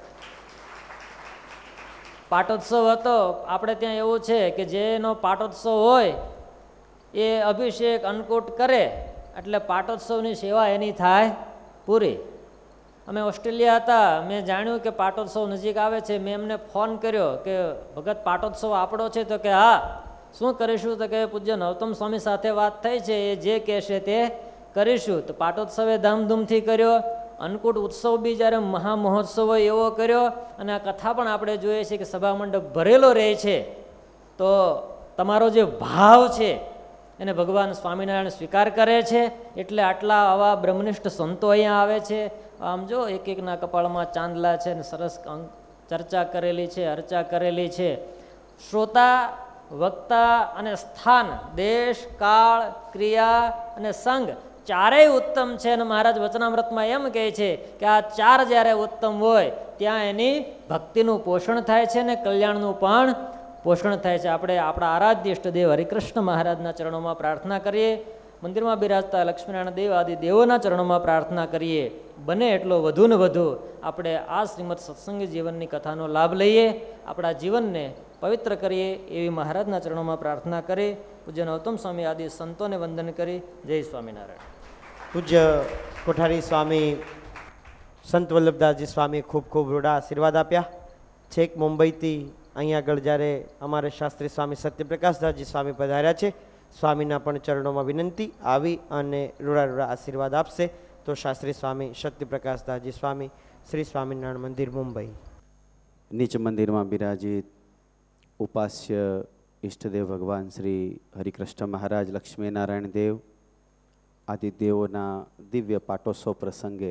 પાટોત્સવ હતો, આપણે ત્યાં એવું છે કે જેનો પાટોત્સવ હોય એ અભિષેક અન્નકૂટ કરે એટલે પાટોત્સવની સેવા એની થાય પૂરી. અમે ઓસ્ટ્રેલિયા હતા, મેં જાણ્યું કે પાટોત્સવ નજીક આવે છે, મેં એમને ફોન કર્યો કે ભગત પાટોત્સવ આપણો છે? તો કે હા. શું કરીશું? તો કે પૂજ્ય નવતમ સ્વામી સાથે વાત થઈ છે, એ જે કહેશે તે કરીશું. તો પાટોત્સવે ધામધૂમથી કર્યો, અન્નકૂટ ઉત્સવ બી જ્યારે મહામહોત્સવ હોય એવો કર્યો. અને આ કથા પણ આપણે જોઈએ છીએ કે સભા મંડપ ભરેલો રહે છે. તો તમારો જે ભાવ છે એને ભગવાન સ્વામિનારાયણ સ્વીકાર કરે છે. એટલે આટલા આવા બ્રહ્મનિષ્ઠ સંતો અહીંયા આવે છે. આમ જો એક એકના કપાળમાં ચાંદલા છે ને સરસ ચર્ચા કરેલી છે, અર્ચા કરેલી છે. શ્રોતા, વક્તા અને સ્થાન, દેશ, કાળ, ક્રિયા અને સંઘ ચારેય ઉત્તમ છે. અને મહારાજ વચનામૃતમાં એમ કહે છે કે આ ચાર જ્યારે ઉત્તમ હોય ત્યાં એની ભક્તિનું પોષણ થાય છે ને કલ્યાણનું પણ પોષણ થાય છે. આપણે આપણા આરાધ્ય ઇષ્ટદેવ હરિકૃષ્ણ મહારાજના ચરણોમાં પ્રાર્થના કરીએ, મંદિરમાં બિરાજતા લક્ષ્મીનારાયણ દેવ આદિ દેવોના ચરણોમાં પ્રાર્થના કરીએ, બને એટલો વધુ ને વધુ આપણે આ શ્રીમદ સત્સંગી જીવનની કથાનો લાભ લઈએ, આપણા જીવનને પવિત્ર કરીએ એવી મહારાજના ચરણોમાં પ્રાર્થના કરી પૂજ્ય નવતમ સ્વામી આદિ સંતોને વંદન કરી જય સ્વામિનારાયણ. પૂજ્ય કોઠારી સ્વામી સંત વલ્લભદાસજી સ્વામી ખૂબ ખૂબ રૂડા આશીર્વાદ આપ્યા. છેક મુંબઈથી અહીંયા આગળ જ્યારે અમારે શાસ્ત્રી સ્વામી સત્યપ્રકાશદાસજી સ્વામી પધાર્યા છે, સ્વામીના પણ ચરણોમાં વિનંતી આવી અને રૂડા રૂડા આશીર્વાદ આપશે. તો શાસ્ત્રી સ્વામી સત્યપ્રકાશદાસજી સ્વામી, શ્રી સ્વામિનારાયણ મંદિર, મુંબઈ. નીચ મંદિરમાં બિરાજિત ઉપાસ્ય ઈષ્ટદેવ ભગવાન શ્રી હરિકૃષ્ણ મહારાજ લક્ષ્મીનારાયણ દેવ આદિ દેવોના દિવ્ય પાટોત્સવ પ્રસંગે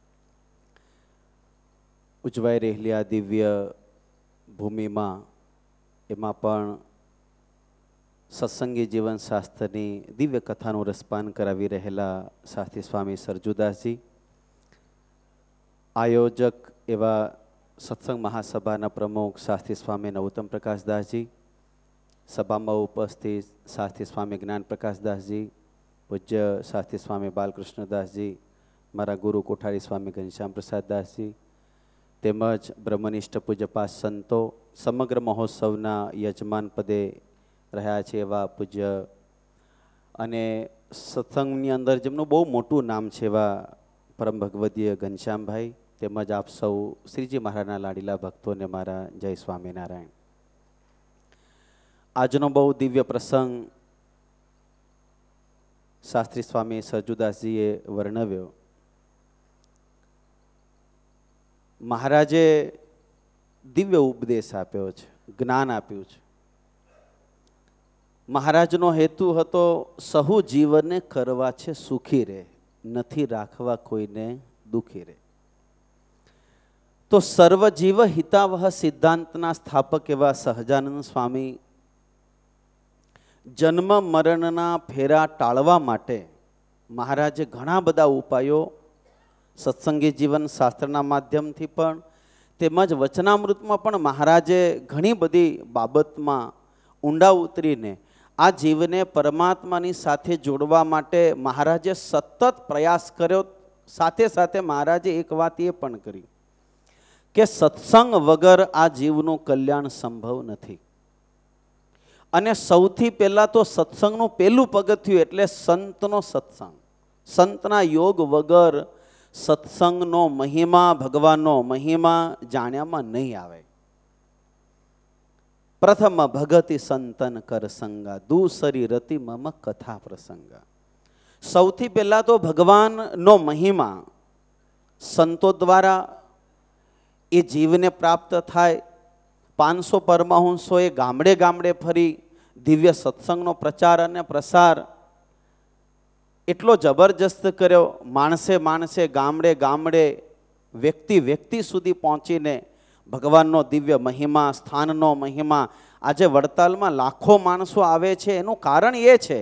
ઉજવાઈ રહેલી આ દિવ્ય ભૂમિમાં એમાં પણ સત્સંગી જીવન શાસ્ત્રની દિવ્ય કથાનું રસપાન કરાવી રહેલા શાસ્ત્રી સ્વામી સરજુદાસજી, આયોજક એવા સત્સંગ મહાસભાના પ્રમુખ શાસ્ત્રી સ્વામી નવતમ પ્રકાશદાસજી, સભામાં ઉપસ્થિત શાસ્ત્રી સ્વામી જ્ઞાન પ્રકાશદાસજી, પૂજ્ય શાસ્ત્રી સ્વામી બાલકૃષ્ણદાસજી, મારા ગુરુ કોઠારી સ્વામી ઘનશ્યામ પ્રસાદદાસજી, તેમજ બ્રહ્મનિષ્ઠ પૂજ્યપાદ સંતો, સમગ્ર મહોત્સવના યજમાન પદે રહ્યા છે એવા પૂજ્ય અને સત્સંગની અંદર જેમનું બહુ મોટું નામ છે એવા પરમ ભગવદીય ઘનશ્યામભાઈ, તેમજ આપ સૌ શ્રીજી મહારાજના લાડીલા ભક્તોને મારા જય સ્વામિનારાયણ. આજનો બહુ દિવ્ય પ્રસંગ શાસ્ત્રી સ્વામી સરજુદાસજીએ વર્ણવ્યો. મહારાજે દિવ્ય ઉપદેશ આપ્યો છે, જ્ઞાન આપ્યું છે. મહારાજનો હેતુ હતો સહુ જીવને કરવા છે સુખી રહે, નથી રાખવા કોઈને દુખી રહે. તો સર્વજીવ હિતાવહ સિદ્ધાંતના સ્થાપક એવા સહજાનંદ સ્વામી જન્મ મરણના ફેરા ટાળવા માટે મહારાજે ઘણા બધા ઉપાયો સત્સંગી જીવન શાસ્ત્રના માધ્યમથી પણ તેમજ વચનામૃતમાં પણ મહારાજે ઘણી બધી બાબતમાં ઊંડા ઉતરીને આ જીવને પરમાત્માની સાથે જોડવા માટે મહારાજે સતત પ્રયાસ કર્યો. સાથે સાથે મહારાજે એક વાત એ પણ કરી કે સત્સંગ વગર આ જીવનું કલ્યાણ સંભવ નથી. અને સૌથી પહેલાં તો સત્સંગનું પહેલું પગથિયું એટલે સંતનો સત્સંગ. સંતના યોગ વગર સત્સંગનો મહિમા, ભગવાનનો મહિમા જાણ્યામાં નહીં આવે. પ્રથમ ભગતિ સંતન કર સંગા, દૂસરી રતિ મમ કથા પ્રસંગા. સૌથી પહેલા તો ભગવાનનો મહિમા સંતો દ્વારા એ જીવને પ્રાપ્ત થાય. પાંચસો પરમહંસોએ ગામડે ગામડે ફરી દિવ્ય સત્સંગનો પ્રચાર અને પ્રસાર એટલો જબરજસ્ત કર્યો. માણસે માણસે ગામડે ગામડે વ્યક્તિ વ્યક્તિ સુધી પહોંચીને ભગવાનનો દિવ્ય મહિમા, સ્થાનનો મહિમા. આજે વડતાલમાં લાખો માણસો આવે છે, એનું કારણ એ છે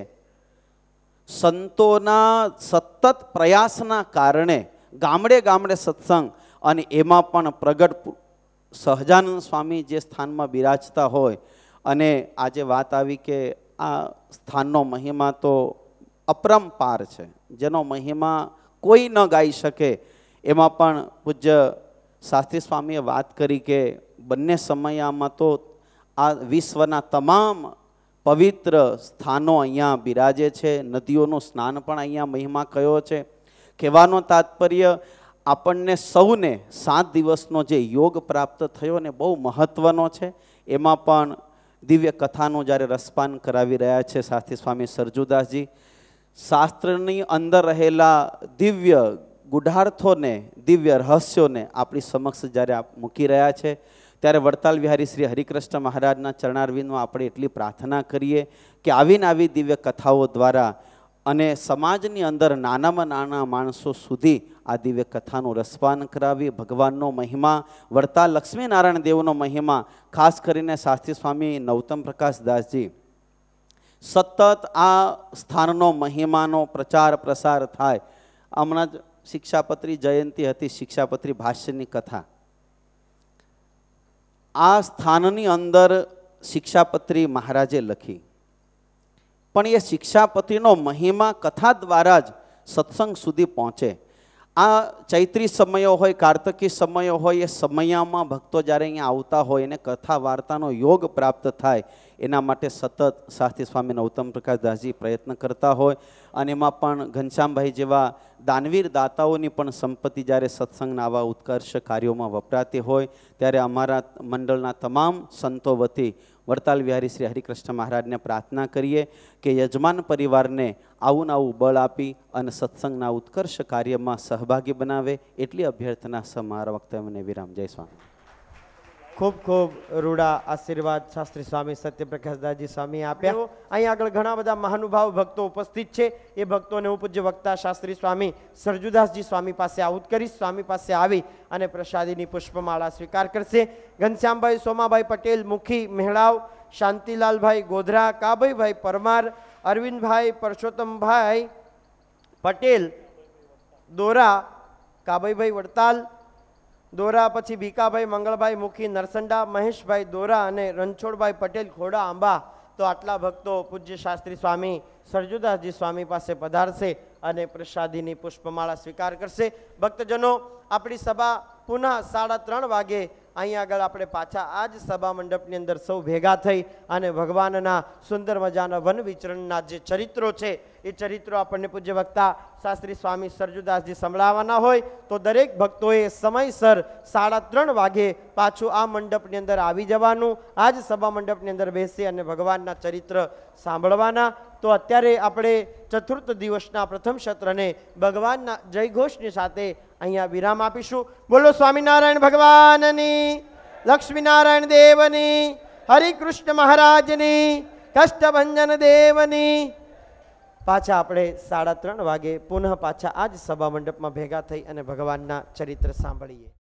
સંતોના સતત પ્રયાસના કારણે ગામડે ગામડે સત્સંગ. અને એમાં પણ પ્રગટ સહજાનંદ સ્વામી જે સ્થાનમાં બિરાજતા હોય. અને આજે વાત આવી કે આ સ્થાનનો મહિમા તો અપરંપાર છે, જેનો મહિમા કોઈ ન ગાઈ શકે. એમાં પણ પૂજ્ય શાસ્ત્રી સ્વામીએ વાત કરી કે બંને સમયમાં તો આ વિશ્વના તમામ પવિત્ર સ્થાનો અહીંયા બિરાજે છે. નદીઓનું સ્નાન પણ અહીંયા મહિમા કયો છે. કહેવાનો તાત્પર્ય આપણને સૌને સાત દિવસનો જે યોગ પ્રાપ્ત થયો ને બહુ મહત્વનો છે. એમાં પણ દિવ્ય કથાનું જ્યારે રસપાન કરાવી રહ્યા છે શાસ્ત્રી સ્વામી સરજુદાસજી, શાસ્ત્રની અંદર રહેલા દિવ્ય ગુઢાર્થોને, દિવ્ય રહસ્યોને આપણી સમક્ષ જ્યારે મૂકી રહ્યા છે, ત્યારે વડતાલ વિહારી શ્રી હરિકૃષ્ણ મહારાજના ચરણારવિંદમાં આપણે એટલી પ્રાર્થના કરીએ કે આવીને આવી દિવ્ય કથાઓ દ્વારા અને સમાજની અંદર નાનામાં નાના માણસો સુધી આ દિવ્ય કથાનું રસપાન કરાવી ભગવાનનો મહિમા, વડતાલ લક્ષ્મીનારાયણ દેવનો મહિમા, ખાસ કરીને શાસ્ત્રી સ્વામી નવતમ પ્રકાશ દાસજી સતત આ સ્થાનનો મહિમાનો પ્રચાર પ્રસાર થાય. હમણાં જ શિક્ષાપત્રી જયંતિ હતી, શિક્ષાપત્રી ભાષ્યની કથા. આ સ્થાનની અંદર શિક્ષાપત્રી મહારાજે લખી, પણ એ શિક્ષાપત્રીનો મહિમા કથા દ્વારા જ સત્સંગ સુધી પહોંચે. આ ચૈત્રી સમયો હોય, કાર્તકી સમયો હોય, એ સમયમાં ભક્તો જ્યારે અહીંયા આવતા હોય એને કથા વાર્તાનો યોગ પ્રાપ્ત થાય. એના માટે સતત શાસ્ત્રી સ્વામી નવતમ પ્રકાશ દાસજી પ્રયત્ન કરતા હોય. અને એમાં પણ ઘનશ્યામભાઈ જેવા દાનવીર દાતાઓની પણ સંપત્તિ જ્યારે સત્સંગના આવા ઉત્કર્ષ કાર્યોમાં વપરાતી હોય ત્યારે અમારા મંડળના તમામ સંતો વતી વડતાલ વિહારી શ્રી હરિકૃષ્ણ મહારાજને પ્રાર્થના કરીએ કે યજમાન પરિવારને આવું ને આવું બળ આપી અને સત્સંગના ઉત્કર્ષ કાર્યમાં સહભાગી બનાવે એટલી અભ્યર્થના સમારા વખતે મને વિરામ. જય સ્વામી. ખૂબ ખૂબ રૂડા આશીર્વાદ શાસ્ત્રી સ્વામી સત્યપ્રકાશદાસજી સ્વામી આપ્યા. અહીં આગળ ઘણા બધા મહાનુભાવ ભક્તો ઉપસ્થિત છે. એ ભક્તોને હું પૂજ્ય વક્તા શાસ્ત્રી સ્વામી સરજુદાસજી સ્વામી પાસે આહુત કરીશ. સ્વામી પાસે આવી અને પ્રસાદીની પુષ્પમાળા સ્વીકાર કરશે. ઘનશ્યામભાઈ સોમાભાઈ પટેલ મુખી મેહળાવ, શાંતિલાલભાઈ ગોધરા, કાભાઈભાઈ પરમાર, અરવિંદભાઈ પરસોત્તમભાઈ પટેલ દોરા, કાભાઈભાઈ વડતાલ દોરા, પછી ભીકાભાઈ મંગળભાઈ મુખી નરસંડા, મહેશભાઈ દોરા અને રણછોડભાઈ પટેલ ખોડા આંબા. તો આટલા ભક્તો પૂજ્ય શાસ્ત્રી સ્વામી સરજુદાસજી સ્વામી પાસે પધારશે અને પ્રસાદીની પુષ્પમાળા સ્વીકાર કરશે. ભક્તજનો, આપણી સભા પુનઃ સાડા ત્રણ વાગે અહીંયા આગળ આપણે પાછા આ જ સભા મંડપની અંદર સૌ ભેગા થઈ અને ભગવાનના સુંદર મજાના વન વિચરણના જે ચરિત્રો છે એ ચરિત્રો આપણને પૂજ્ય વક્તા શાસ્ત્રી સ્વામી સરજુદાસજી સંભળાવવાના હોય તો દરેક ભક્તોએ સમયસર સાડા ત્રણ વાગે પાછું આ મંડપની અંદર આવી જવાનું, આ જ સભા મંડપની અંદર બેસી અને ભગવાનના ચરિત્ર સાંભળવાના. તો અત્યારે આપણે ચતુર્થ દિવસના પ્રથમ સત્રને ભગવાનના જયઘોષની સાથે અહીંયા વિરામ આપીશું. બોલો સ્વામિનારાયણ ભગવાનની, લક્ષ્મીનારાયણ દેવની, હરિકૃષ્ણ મહારાજની, કષ્ટભંજન દેવની. પાછા આપણે સાડા ત્રણ વાગે પુનઃ પાછા આ જ સભા મંડપમાં ભેગા થઈ અને ભગવાનના ચરિત્ર સાંભળીએ.